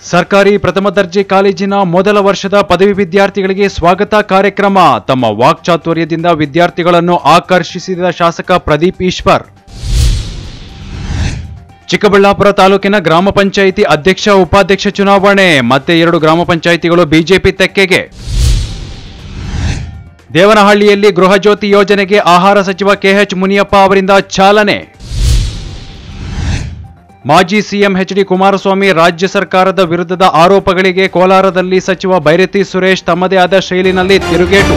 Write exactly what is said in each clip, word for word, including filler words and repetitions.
ಸರ್ಕಾರಿ ಪ್ರಥಮ ದರ್ಜೆ ಕಾಲೇಜಿನ ಮೊದಲ ವರ್ಷದ ಪದವಿ ವಿದ್ಯಾರ್ಥಿಗಳಿಗೆ ಸ್ವಾಗತ ಕಾರ್ಯಕ್ರಮ. ತಮ್ಮ ವಾಕ್ಚಾತುರ್ಯದಿಂದ ವಿದ್ಯಾರ್ಥಿಗಳನ್ನು ಆಕರ್ಷಿಸಿದ ಶಾಸಕ ಪ್ರದೀಪ್ ಈಶ್ವರ್. ಚಿಕ್ಕಬಳ್ಳಾಪುರ ತಾಲೂಕಿನ ಗ್ರಾಮ ಪಂಚಾಯಿತಿ ಅಧ್ಯಕ್ಷ ಉಪಾಧ್ಯಕ್ಷ ಚುನಾವಣೆ. ಮತ್ತೆ ಎರಡು ಗ್ರಾಮ ಪಂಚಾಯಿತಿಗಳು ಬಿಜೆಪಿ ತೆಕ್ಕೆಗೆ. ದೇವನಹಳ್ಳಿಯಲ್ಲಿ ಗೃಹ ಜ್ಯೋತಿ ಯೋಜನೆಗೆ ಆಹಾರ ಸಚಿವ ಕೆಎಚ್ ಮುನಿಯಪ್ಪ ಅವರಿಂದ ಚಾಲನೆ. ಮಾಜಿ ಸಿಎಂ ಎಚ್ ಡಿ ಕುಮಾರಸ್ವಾಮಿ ರಾಜ್ಯ ಸರ್ಕಾರದ ವಿರುದ್ಧದ ಆರೋಪಗಳಿಗೆ ಕೋಲಾರದಲ್ಲಿ ಸಚಿವ ಬೈರತಿ ಸುರೇಶ್ ತಮ್ಮದೇ ಆದ ಶೈಲಿನಲ್ಲಿ ತಿರುಗೇಟು.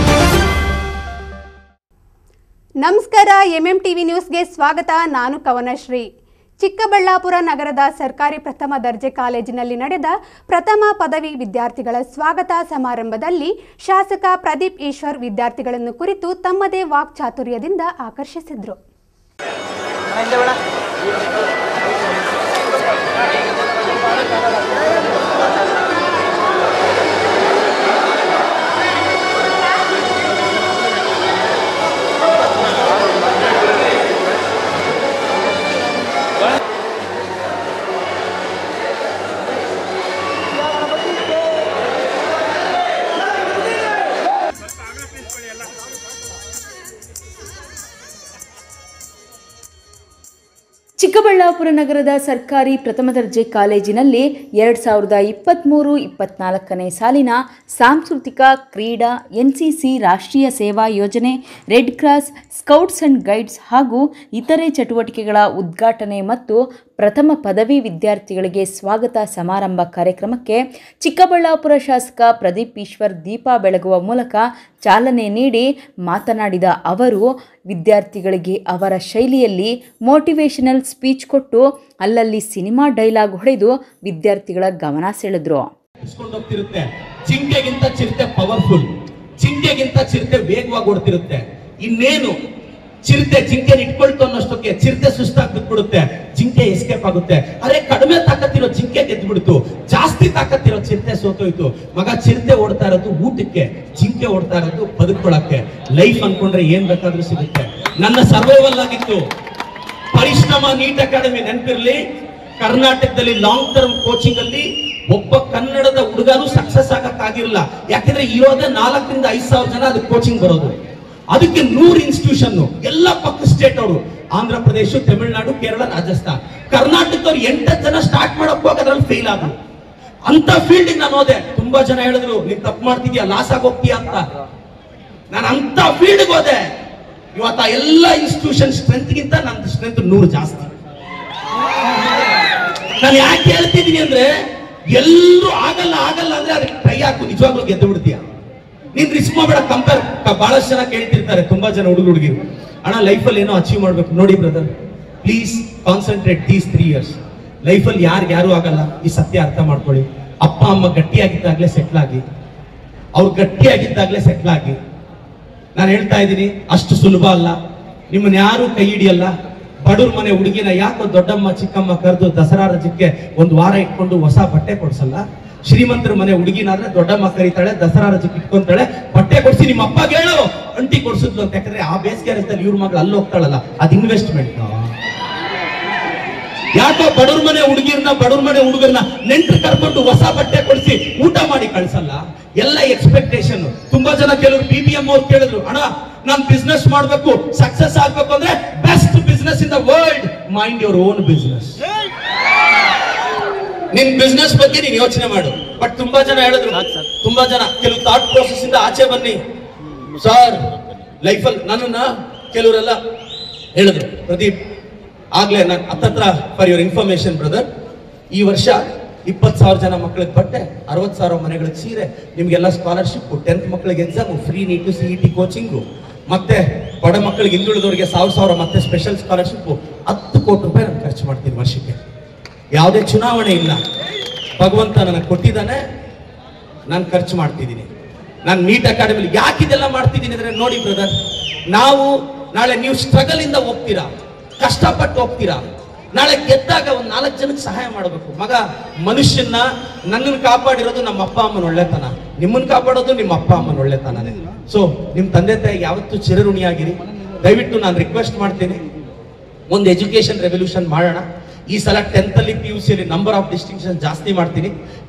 ನಮಸ್ಕಾರ, ಎಂಎಂ ಟಿವಿ ನ್ಯೂಸ್ಗೆ ಸ್ವಾಗತ. ನಾನು ಕವನಶ್ರೀ. ಚಿಕ್ಕಬಳ್ಳಾಪುರ ನಗರದ ಸರ್ಕಾರಿ ಪ್ರಥಮ ದರ್ಜೆ ಕಾಲೇಜಿನಲ್ಲಿ ನಡೆದ ಪ್ರಥಮ ಪದವಿ ವಿದ್ಯಾರ್ಥಿಗಳ ಸ್ವಾಗತ ಸಮಾರಂಭದಲ್ಲಿ ಶಾಸಕ ಪ್ರದೀಪ್ ಈಶ್ವರ್ ವಿದ್ಯಾರ್ಥಿಗಳನ್ನು ಕುರಿತು ತಮ್ಮದೇ ವಾಕ್ಚಾತುರ್ಯದಿಂದ ಆಕರ್ಷಿಸಿದರು. ಚಿಕ್ಕಬಳ್ಳಾಪುರ ನಗರದ ಸರ್ಕಾರಿ ಪ್ರಥಮ ದರ್ಜೆ ಕಾಲೇಜಿನಲ್ಲಿ ಎರಡು ಸಾವಿರದ ಇಪ್ಪತ್ತ್ಮೂರು ಇಪ್ಪತ್ತ್ನಾಲ್ಕನೇ ಸಾಲಿನ ಸಾಂಸ್ಕೃತಿಕ, ಕ್ರೀಡಾ, ಎನ್ಸಿಸಿ, ರಾಷ್ಟ್ರೀಯ ಸೇವಾ ಯೋಜನೆ, red cross, scouts and guides ಹಾಗೂ ಇತರೆ ಚಟುವಟಿಕೆಗಳ ಉದ್ಘಾಟನೆ ಮತ್ತು ಪ್ರಥಮ ಪದವಿ ವಿದ್ಯಾರ್ಥಿಗಳಿಗೆ ಸ್ವಾಗತ ಸಮಾರಂಭ ಕಾರ್ಯಕ್ರಮಕ್ಕೆ ಚಿಕ್ಕಬಳ್ಳಾಪುರ ಶಾಸಕ ಪ್ರದೀಪ್ ಈಶ್ವರ್ ದೀಪ ಬೆಳಗುವ ಮೂಲಕ ಚಾಲನೆ ನೀಡಿ ಮಾತನಾಡಿದ ಅವರು, ವಿದ್ಯಾರ್ಥಿಗಳಿಗೆ ಅವರ ಶೈಲಿಯಲ್ಲಿ ಮೋಟಿವೇಶನಲ್ ಸ್ಪೀಚ್ ಕೊಟ್ಟು ಅಲ್ಲಲ್ಲಿ ಸಿನಿಮಾ ಡೈಲಾಗ್ ಹೊಡೆದು ವಿದ್ಯಾರ್ಥಿಗಳ ಗಮನ ಸೆಳೆದ್ರು. ಚಿಂಕೆಗಿಂತ ಚಿರತೆ ಪವರ್ಫುಲ್, ಚಿಂಕೆಗಿಂತ ಚಿರತೆ ವೇಗವಾಗಿ ಓಡ್ತಿರುತ್ತೆ. ಇನ್ನೇನು ಚಿರತೆ ಜಿಂಕೆ ಇಟ್ಕೊಳ್ತು ಅನ್ನೋಷ್ಟಕ್ಕೆ ಚಿರತೆ ಸುಸ್ತಾಗಿ ಬಿಟ್ಬಿಡುತ್ತೆ, ಜಿಂಕೆ ಎಸ್ಕೇಪ್ ಆಗುತ್ತೆ. ಅರೆ ಕಡಿಮೆ ತಾಕತ್ತಿರೋ ಜಿಂಕೆ ಗೆದ್ಬಿಡ್ತು, ಜಾಸ್ತಿ ತಾಕತ್ತಿರೋ ಚಿರತೆ ಸೋತೋಯ್ತು. ಮಗ, ಚಿರತೆ ಓಡ್ತಾ ಇರೋದು ಊಟಕ್ಕೆ, ಜಿಂಕೆ ಓಡ್ತಾ ಇರೋದು ಬದುಕೊಳಕ್ಕೆ. ಲೈಫ್ ಅನ್ಕೊಂಡ್ರೆ ಏನ್ ಬೇಕಾದ್ರೂ ಸಿಗುತ್ತೆ. ನನ್ನ ಸರ್ವೈವಲ್ ಆಗಿತ್ತು ಪರಿಶ್ರಮ. ನೀಟ್ ಅಕಾಡೆಮಿ ನೆನಪಿರ್ಲಿ, ಕರ್ನಾಟಕದಲ್ಲಿ ಲಾಂಗ್ ಟರ್ಮ್ ಕೋಚಿಂಗ್ ಅಲ್ಲಿ ಒಬ್ಬ ಕನ್ನಡದ ಹುಡುಗರು ಸಕ್ಸಸ್ ಆಗಕ್ ಆಗಿರಲಿಲ್ಲ. ಯಾಕಂದ್ರೆ ಇರೋದೇ ನಾಲ್ಕರಿಂದ ಐದು ಸಾವಿರ ಜನ ಅದಕ್ಕೆ ಕೋಚಿಂಗ್ ಬರೋದು. ಅದಕ್ಕೆ ನೂರು ಇನ್ಸ್ಟಿಟ್ಯೂಷನ್, ಎಲ್ಲ ಪಕ್ಕ ಸ್ಟೇಟ್ ಅವರು, ಆಂಧ್ರ ಪ್ರದೇಶ, ತಮಿಳುನಾಡು, ಕೇರಳ, ರಾಜಸ್ಥಾನ್. ಕರ್ನಾಟಕದವ್ರು ಎಂಟತ್ತು ಜನ ಸ್ಟಾರ್ಟ್ ಮಾಡಕ್ ಹೋಗೋದ್ರಲ್ಲಿ ಫೇಲ್ ಆದ್ರು. ಅಂತ ಫೀಲ್ಡ್ ನಾನು ಹೋದೆ. ತುಂಬಾ ಜನ ಹೇಳಿದ್ರು ನೀನ್ ತಪ್ಪು ಮಾಡ್ತಿದ್ಯಾ, ಲಾಸ್ ಆಗಿ ಹೋಗ್ತೀಯಾ ಅಂತ. ನಾನು ಅಂತ ಫೀಲ್ಡ್ ಹೋದೆ. ಇವತ್ತ ಎಲ್ಲ ಇನ್ಸ್ಟಿಟ್ಯೂಷನ್ ಸ್ಟ್ರೆಂತ್ ಗಿಂತ ನನ್ನ ಸ್ಟ್ರೆಂತ್ ನೂರು ಜಾಸ್ತಿ. ನಾನು ಯಾಕೆ ಹೇಳ್ತಿದ್ದೀನಿ ಅಂದ್ರೆ, ಎಲ್ಲರೂ ಆಗಲ್ಲ ಆಗಲ್ಲ ಅಂದ್ರೆ ಅದಕ್ಕೆ ಟ್ರೈ ಹಾಕು, ನಿಜವಾಗ್ಲೂ ಗೆದ್ದು ಬಿಡ್ತೀಯ. ನೀನ್ ರಿಸ್ಕ್ ಮಾಡಬೇಡ. ಕಂಪೇರ್ ಬಹಳಷ್ಟು ಜನ ಕೇಳ್ತಿರ್ತಾರೆ, ತುಂಬಾ ಜನ ಹುಡುಗ ಹುಡುಗಿರು, ಅಣ್ಣ ಲೈಫಲ್ಲಿ ಏನೋ ಅಚೀವ್ ಮಾಡ್ಬೇಕು. ನೋಡಿ brother, please concentrate these three years. ಲೈಫಲ್ಲಿ ಯಾರಿಗೆ ಯಾರು ಆಗಲ್ಲ, ಈ ಸತ್ಯ ಅರ್ಥ ಮಾಡ್ಕೊಳ್ಳಿ. ಅಪ್ಪ ಅಮ್ಮ ಗಟ್ಟಿಯಾಗಿದ್ದಾಗಲೇ ಸೆಟ್ಲ್ ಆಗಿ, ಅವ್ರು ಗಟ್ಟಿಯಾಗಿದ್ದಾಗಲೇ ಸೆಟ್ಲ್ ಆಗಿ. ನಾನು ಹೇಳ್ತಾ ಇದ್ದೀನಿ, ಅಷ್ಟು ಸುಲಭ ಅಲ್ಲ. ನಿಮ್ಮನ್ನ ಯಾರು ಕೈ ಹಿಡಿಯಲ್ಲ. ಬಡವ್ರ ಮನೆ ಹುಡುಗಿನ ಯಾಕೋ ದೊಡ್ಡಮ್ಮ ಚಿಕ್ಕಮ್ಮ ಕರೆದು ದಸರಾ ರಜಕ್ಕೆ ಒಂದು ವಾರ ಇಟ್ಕೊಂಡು ಹೊಸ ಬಟ್ಟೆ ಕೊಡ್ಸಲ್ಲ. ಶ್ರೀಮಂತರ ಮನೆ ಹುಡುಗಿನಾದ್ರೆ ದೊಡ್ಡಮ್ಮ ಕರೀತಾಳೆ, ದಸರಾ ರಜಕ್ಕೆ ಇಟ್ಕೊಂತಾಳೆ, ಬಟ್ಟೆ ಕೊಡ್ಸಿ ನಿಮ್ಮ ಅಪ್ಪ ಹೇಳು ಅಂಟಿ ಕೊಡ್ಸಿದ್ಲು ಅಂತ. ಯಾಕಂದ್ರೆ ಆ ಬೇಸಿಗೆ ರಜದಲ್ಲಿ ಇವ್ರ ಮಗಳು ಅಲ್ಲಿ ಹೋಗ್ತಾಳಲ್ಲ, ಅದು ಇನ್ವೆಸ್ಟ್ಮೆಂಟ್. ಯಾಕೋ ಬಡವ್ರ ಮನೆ ಹುಡುಗಿರ್ನ ಬಡವ್ರ ಮನೆ ಹುಡುಗರನ್ನ ನೆಂಟರು ಕರ್ಕೊಂಡು ಹೊಸ ಬಟ್ಟೆ ಕೊಡಿಸಿ ಊಟ ಮಾಡಿ ಕಳ್ಸಲ್ಲ. ಎಲ್ಲ ಎಕ್ಸ್ಪೆಕ್ಟೇಷನ್. ತುಂಬಾ ಜನ ಕೆಲವರು ಬಿ ಬಿ ಎಂ ಅವ್ರು ಕೇಳಿದ್ರು, ಅಣ್ಣ ನಾನ್ ಬಿಸ್ನೆಸ್ ಮಾಡ್ಬೇಕು, ಸಕ್ಸಸ್ ಆಗ್ಬೇಕು ಅಂದ್ರೆ best business in the world, mind your own business. ನಿನ್ ಬಿಸ್ನೆಸ್ ಬಗ್ಗೆ ನೀನ್ ಯೋಚನೆ ಮಾಡು. ಬಟ್ ತುಂಬಾ ಜನ ಹೇಳಿದ್ರು, ತುಂಬಾ ಜನ ಕೆಲವು ಥಾಟ್ ಪ್ರೋಸೆಸ್ ಇಂದ ಆಚೆ ಬನ್ನಿ ಸರ್ ಲೈಫಲ್ಲಿ. ನನ್ನನ್ನ ಕೆಲವರೆಲ್ಲ ಹೇಳಿದ್ರು, ಪ್ರದೀಪ್ ಆಗ್ಲೇ ನಾನು ಹತ್ತತ್ರ ಫಾರ್ ಯುವರ್ ಇನ್ಫಾರ್ಮೇಶನ್ ಬ್ರದರ್, ಈ ವರ್ಷ ಇಪ್ಪತ್ತು ಸಾವಿರ ಜನ ಮಕ್ಕಳಿಗೆ ಬಟ್ಟೆ, ಅರವತ್ತು ಸಾವಿರ ಮನೆಗಳಿಗೆ ಸೀರೆ, ನಿಮ್ಗೆಲ್ಲ ಸ್ಕಾಲರ್ಶಿಪ್, ಟೆಂತ್ ಮಕ್ಕಳಿಗೆ exam, free NEET, C E T coaching, ಮತ್ತೆ ಬಡ ಮಕ್ಕಳಿಗೆ ಹಿಂದುಳಿದವರಿಗೆ ಸಾವಿರ ಸಾವಿರ ಮತ್ತೆ ಸ್ಪೆಷಲ್ ಸ್ಕಾಲರ್ಶಿಪ್, ಹತ್ತು ಕೋಟಿ ರೂಪಾಯಿ ನಾನು ಖರ್ಚು ಮಾಡ್ತೀನಿ ವರ್ಷಕ್ಕೆ. ಯಾವುದೇ ಚುನಾವಣೆ ಇಲ್ಲ, ಭಗವಂತ ನನಗೆ ಕೊಟ್ಟಿದ್ದಾನೆ, ನಾನು ಖರ್ಚು ಮಾಡ್ತಿದ್ದೀನಿ. ನಾನು ನೀಟ್ ಅಕಾಡೆಮಿಲಿ ಯಾಕೆ ಇದೆಲ್ಲ ಮಾಡ್ತಿದ್ದೀನಿ ಅಂದ್ರೆ, ನೋಡಿ ಬ್ರದರ್, ನಾವು ನಾಳೆ ನೀವು ಸ್ಟ್ರಗಲ್ ಇಂದ ಹೋಗ್ತೀರಾ, ಕಷ್ಟಪಟ್ಟು ಹೋಗ್ತೀರಾ. ನಾಳೆ ಗೆದ್ದಾಗ ಒಂದ್ ನಾಲ್ಕು ಜನಕ್ಕೆ ಸಹಾಯ ಮಾಡಬೇಕು. ಮಗ, ಮನುಷ್ಯನ ನನ್ನನ್ನು ಕಾಪಾಡಿರೋದು ನಮ್ಮ ಅಪ್ಪ ಅಮ್ಮನ ಒಳ್ಳೆತನ, ನಿಮ್ಮನ್ನ ಕಾಪಾಡೋದು ನಿಮ್ಮ ಅಪ್ಪ ಅಮ್ಮನ ಒಳ್ಳೆತನನೇ. ಸೊ ನಿಮ್ ತಂದೆ ತಾಯಿ ಯಾವತ್ತೂ ಚಿರಋಣಿಯಾಗಿರಿ. ದಯವಿಟ್ಟು ನಾನು ರಿಕ್ವೆಸ್ಟ್ ಮಾಡ್ತೀನಿ, ಒಂದು ಎಜುಕೇಶನ್ ರೆವಲ್ಯೂಷನ್ ಮಾಡೋಣ. ಈ ಸಲ ಟೆಂತ್ ಅಲ್ಲಿ ಪಿ ಯು ಸಿ ಅಲ್ಲಿ ನಂಬರ್ ಆಫ್ ಡಿಸ್ಟಿಂಕ್ಷನ್ ಜಾಸ್ತಿ ಮಾಡ್ತೀನಿ.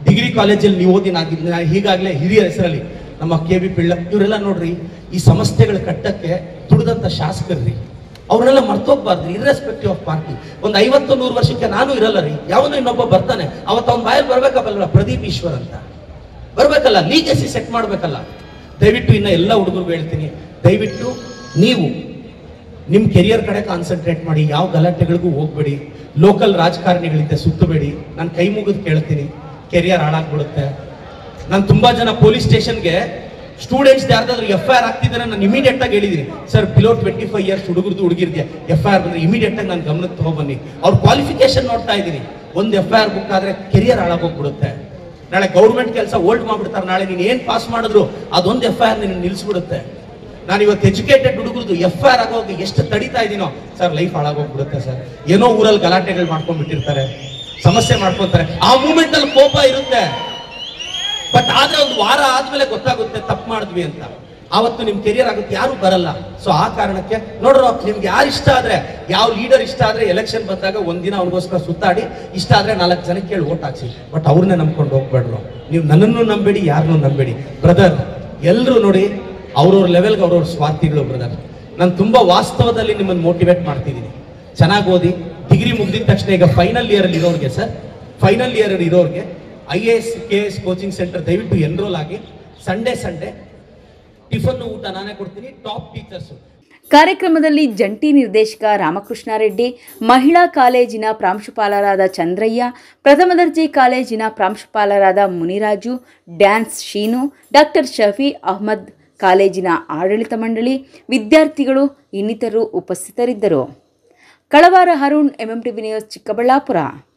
ಡಿಗ್ರಿ ಕಾಲೇಜಲ್ಲಿ ನೀವು ಓದಿ ನಾ ಹೀಗಾಗಲೇ ಹಿರಿಯ ಹೆಸರಲ್ಲಿ ನಮ್ಮ ಕೆ ಬಿ ಪಿಳ್ಳ ಇವರೆಲ್ಲ ನೋಡ್ರಿ ಈ ಸಂಸ್ಥೆಗಳ ಕಟ್ಟಕ್ಕೆ ದುಡಿದಂಥ ಶಾಸಕರ್ರಿ, ಅವ್ರನ್ನೆಲ್ಲ ಮರ್ತೋಗ್ಬಾರ್ದು ಇರ್ರೆಸ್ಪೆಕ್ಟಿವ್ ಆಫ್ ಪಾರ್ಟಿ. ಒಂದು ಐವತ್ತು ನೂರು ವರ್ಷಕ್ಕೆ ನಾನು ಇರಲ್ಲ ರೀ, ಯಾವನೋ ಇನ್ನೊಬ್ಬ ಬರ್ತಾನೆ, ಅವತ್ತು ಅವ್ನ ಬಾಯಲ್ಲಿ ಬರ್ಬೇಕಲ್ಲ ಪ್ರದೀಪ್ ಈಶ್ವರ್ ಅಂತ ಬರ್ಬೇಕಲ್ಲ, ಲೀಗಸಿ ಸೆಟ್ ಮಾಡ್ಬೇಕಲ್ಲ. ದಯವಿಟ್ಟು ಇನ್ನ ಎಲ್ಲ ಹುಡುಗರು ಹೇಳ್ತೀನಿ, ದಯವಿಟ್ಟು ನೀವು ನಿಮ್ಮ ಕೆರಿಯರ್ ಕಡೆ ಕಾನ್ಸಂಟ್ರೇಟ್ ಮಾಡಿ, ಯಾವ ಗಲಾಟೆಗಳಿಗೂ ಹೋಗ್ಬೇಡಿ, ಲೋಕಲ್ ರಾಜಕಾರಣಿಗಳಿಂದ ಸುತ್ತಬೇಡಿ. ನಾನು ಕೈ ಮುಗಿದು ಕೇಳ್ತೀನಿ, ಕೆರಿಯರ್ ಹಾಳಾಗ್ಬಿಡುತ್ತೆ. ನಾನು ತುಂಬಾ ಜನ ಪೊಲೀಸ್ ಸ್ಟೇಷನ್ಗೆ ಸ್ಟೂಡೆಂಟ್ಸ್ ಯಾರ್ದಾದ್ರು ಎಫ್ ಐ ಆರ್ ಆಗ್ತಿದ್ದಾರೆ ನಾನು ಇಮಿಡಿಯೇಟ್ ಆಗಿ ಹೇಳಿದೀನಿ, sir below twenty five years ಹುಡುಗರದು ಹುಡುಗಿರ್ದೆ ಎಫ್ ಐ ಆರ್ ಬಂದ್ರೆ ಇಮಿಡಿಯೇಟ್ ಆಗಿ ನಾನು ಗಮನಕ್ಕೆ ತಗೊಬನ್ನಿ. ಅವ್ರ ಕ್ವಾಲಿಫಿಕೇಶನ್ ನೋಡ್ತಾ ಇದ್ದೀನಿ, ಒಂದು ಎಫ್ ಐ ಆರ್ ಬುಕ್ ಆದ್ರೆ ಕೆರಿಯರ್ ಹಾಳಾಗೋಗ್ಬಿಡುತ್ತೆ. ನಾಳೆ ಗೌರ್ಮೆಂಟ್ ಕೆಲಸ ಹೋಲ್ಡ್ ಮಾಡ್ಬಿಡ್ತಾರೆ, ನಾಳೆ ನೀನು ಏನ್ ಪಾಸ್ ಮಾಡಿದ್ರು ಅದೊಂದು ಎಫ್ ಐ ಆರ್ ನಿನ್ನ ನಿಲ್ಸ್ಬಿಡುತ್ತೆ. ನಾನು ಇವತ್ತು ಎಜುಕೇಟೆಡ್ ಹುಡುಗರದು ಎಫ್ ಐ ಆರ್ ಆಗೋಗಿ ಎಷ್ಟು ತಡಿತಾ ಇದೀನೋ ಸರ್, ಲೈಫ್ ಹಾಳಾಗೋಗ್ಬಿಡುತ್ತೆ ಸರ್. ಏನೋ ಊರಲ್ಲಿ ಗಲಾಟೆಗಳು ಮಾಡ್ಕೊಂಡ್ಬಿಟ್ಟಿರ್ತಾರೆ, ಸಮಸ್ಯೆ ಮಾಡ್ಕೊತಾರೆ, ಆ ಮೂಮೆಂಟ್ ಅಲ್ಲಿ ಕೋಪ ಇರುತ್ತೆ. ಬಟ್ ಆದ್ರೆ ಒಂದು ವಾರ ಆದ್ಮೇಲೆ ಗೊತ್ತಾಗುತ್ತೆ ತಪ್ಪು ಮಾಡಿದ್ವಿ ಅಂತ, ಆವತ್ತು ನಿಮ್ ಕೆರಿಯರ್ ಆಗುತ್ತೆ, ಯಾರು ಬರಲ್ಲ. ಸೊ ಆ ಕಾರಣಕ್ಕೆ ನೋಡ್ರೋ, ನಿಮ್ಗೆ ಯಾರು ಇಷ್ಟ ಆದ್ರೆ, ಯಾವ ಲೀಡರ್ ಇಷ್ಟ ಆದ್ರೆ ಎಲೆಕ್ಷನ್ ಬಂದಾಗ ಒಂದಿನ ಅವ್ರಿಗೋಸ್ಕರ ಸುತ್ತಾಡಿ, ಇಷ್ಟ ಆದ್ರೆ ನಾಲ್ಕು ಜನಕ್ಕೆ ಕೇಳಿ ಓಟ್ ಹಾಕ್ಸಿ. ಬಟ್ ಅವ್ರನ್ನೇ ನಂಬ್ಕೊಂಡು ಹೋಗ್ಬೇಡ್ರು. ನೀವು ನನ್ನನ್ನು ನಂಬೇಡಿ, ಯಾರನ್ನೂ ನಂಬೇಡಿ. ಬ್ರದರ್ ಎಲ್ಲರೂ ನೋಡಿ ಅವ್ರವ್ರ ಲೆವೆಲ್ಗೆ ಅವ್ರವ್ರ ಸ್ವಾರ್ಥಿಗಳು ಬ್ರದರ್. ನಾನು ತುಂಬಾ ವಾಸ್ತವದಲ್ಲಿ ನಿಮ್ಮನ್ನು ಮೋಟಿವೇಟ್ ಮಾಡ್ತಿದ್ದೀನಿ, ಚೆನ್ನಾಗಿ ಓದಿ. ಡಿಗ್ರಿ ಮುಗಿದ ತಕ್ಷಣ ಈಗ ಫೈನಲ್ ಇಯರ್ ಅಲ್ಲಿ ಇರೋರಿಗೆ ಸರ್, ಫೈನಲ್ ಇಯರ್ ಅಲ್ಲಿ ಇರೋರಿಗೆ I A S K S coaching centre ದಯವಿಟ್ಟು ಎನ್ರೋಲ್ ಆಗಿ. ಸಂಡೇ ಸಂಡೇ ಟಿಫನ್ ಊಟ ನಾನೇ ಕೊಡ್ತೀನಿ, ಟಾಪ್ ಟೀಚರ್ಸ್. ಕಾರ್ಯಕ್ರಮದಲ್ಲಿ ಜಂಟಿ ನಿರ್ದೇಶಕ ರಾಮಕೃಷ್ಣಾರೆಡ್ಡಿ, ಮಹಿಳಾ ಕಾಲೇಜಿನ ಪ್ರಾಂಶುಪಾಲರಾದ ಚಂದ್ರಯ್ಯ, ಪ್ರಥಮ ದರ್ಜೆ ಕಾಲೇಜಿನ ಪ್ರಾಂಶುಪಾಲರಾದ ಮುನಿರಾಜು, ಡ್ಯಾನ್ಸ್ ಶೀನು, ಡಾಕ್ಟರ್ ಶಫಿ ಅಹ್ಮದ್, ಕಾಲೇಜಿನ ಆಡಳಿತ ಮಂಡಳಿ, ವಿದ್ಯಾರ್ಥಿಗಳು ಇನ್ನಿತರರು ಉಪಸ್ಥಿತರಿದ್ದರು. Kalavara Arun, MMTV news, Chikkaballapur.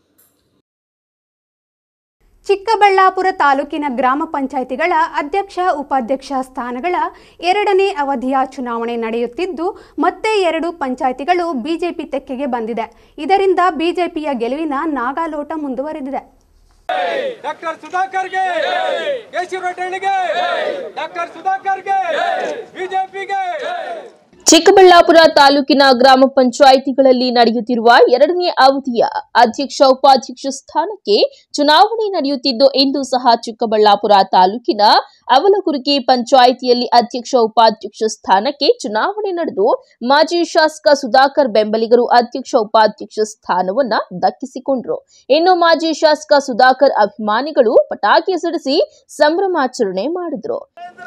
ಚಿಕ್ಕಬಳ್ಳಾಪುರ ತಾಲೂಕಿನ ಗ್ರಾಮ ಪಂಚಾಯಿತಿಗಳ ಅಧ್ಯಕ್ಷ ಉಪಾಧ್ಯಕ್ಷ ಸ್ಥಾನಗಳ ಎರಡನೇ ಅವಧಿಯ ಚುನಾವಣೆ ನಡೆಯುತ್ತಿದ್ದು, ಮತ್ತೆ ಎರಡು ಪಂಚಾಯಿತಿಗಳು ಬಿಜೆಪಿ ತೆಕ್ಕೆಗೆ ಬಂದಿದೆ. ಇದರಿಂದ ಬಿಜೆಪಿಯ ಗೆಲುವಿನ ನಾಗಾಲೋಟ ಮುಂದುವರೆದಿದೆ. ಡಾಕ್ಟರ್ ಸುಧಾಕರ್ಗೆ, ಕೇಶವರೆಡ್ಡಿಗೆ, ಡಾಕ್ಟರ್ ಸುಧಾಕರ್ಗೆ, ಬಿಜೆಪಿಗೆ. ಚಿಕ್ಕಬಳ್ಳಾಪುರ ತಾಲೂಕಿನ ಗ್ರಾಮ ಪಂಚಾಯಿತಿಗಳಲ್ಲಿ ನಡೆಯುತ್ತಿರುವ ಎರಡನೇ ಅವಧಿಯ ಅಧ್ಯಕ್ಷ ಉಪಾಧ್ಯಕ್ಷ ಸ್ಥಾನಕ್ಕೆ ಚುನಾವಣೆ ನಡೆಯುತ್ತಿದ್ದು, ಇಂದು ಸಹ ಚಿಕ್ಕಬಳ್ಳಾಪುರ ತಾಲೂಕಿನ ಅವಲಗುರ್ಗಿ ಪಂಚಾಯಿತಿಯಲ್ಲಿ ಅಧ್ಯಕ್ಷ ಉಪಾಧ್ಯಕ್ಷ ಸ್ಥಾನಕ್ಕೆ ಚುನಾವಣೆ ನಡೆದು ಮಾಜಿ ಶಾಸಕ ಸುಧಾಕರ್ ಬೆಂಬಲಿಗರು ಅಧ್ಯಕ್ಷ ಉಪಾಧ್ಯಕ್ಷ ಸ್ಥಾನವನ್ನ ದಕ್ಕಿಸಿಕೊಂಡರು. ಇನ್ನು ಮಾಜಿ ಶಾಸಕ ಸುಧಾಕರ್ ಅಭಿಮಾನಿಗಳು ಪಟಾಕಿ ಸಿಡಿಸಿ ಸಂಭ್ರಮಾಚರಣೆ ಮಾಡಿದ್ರು.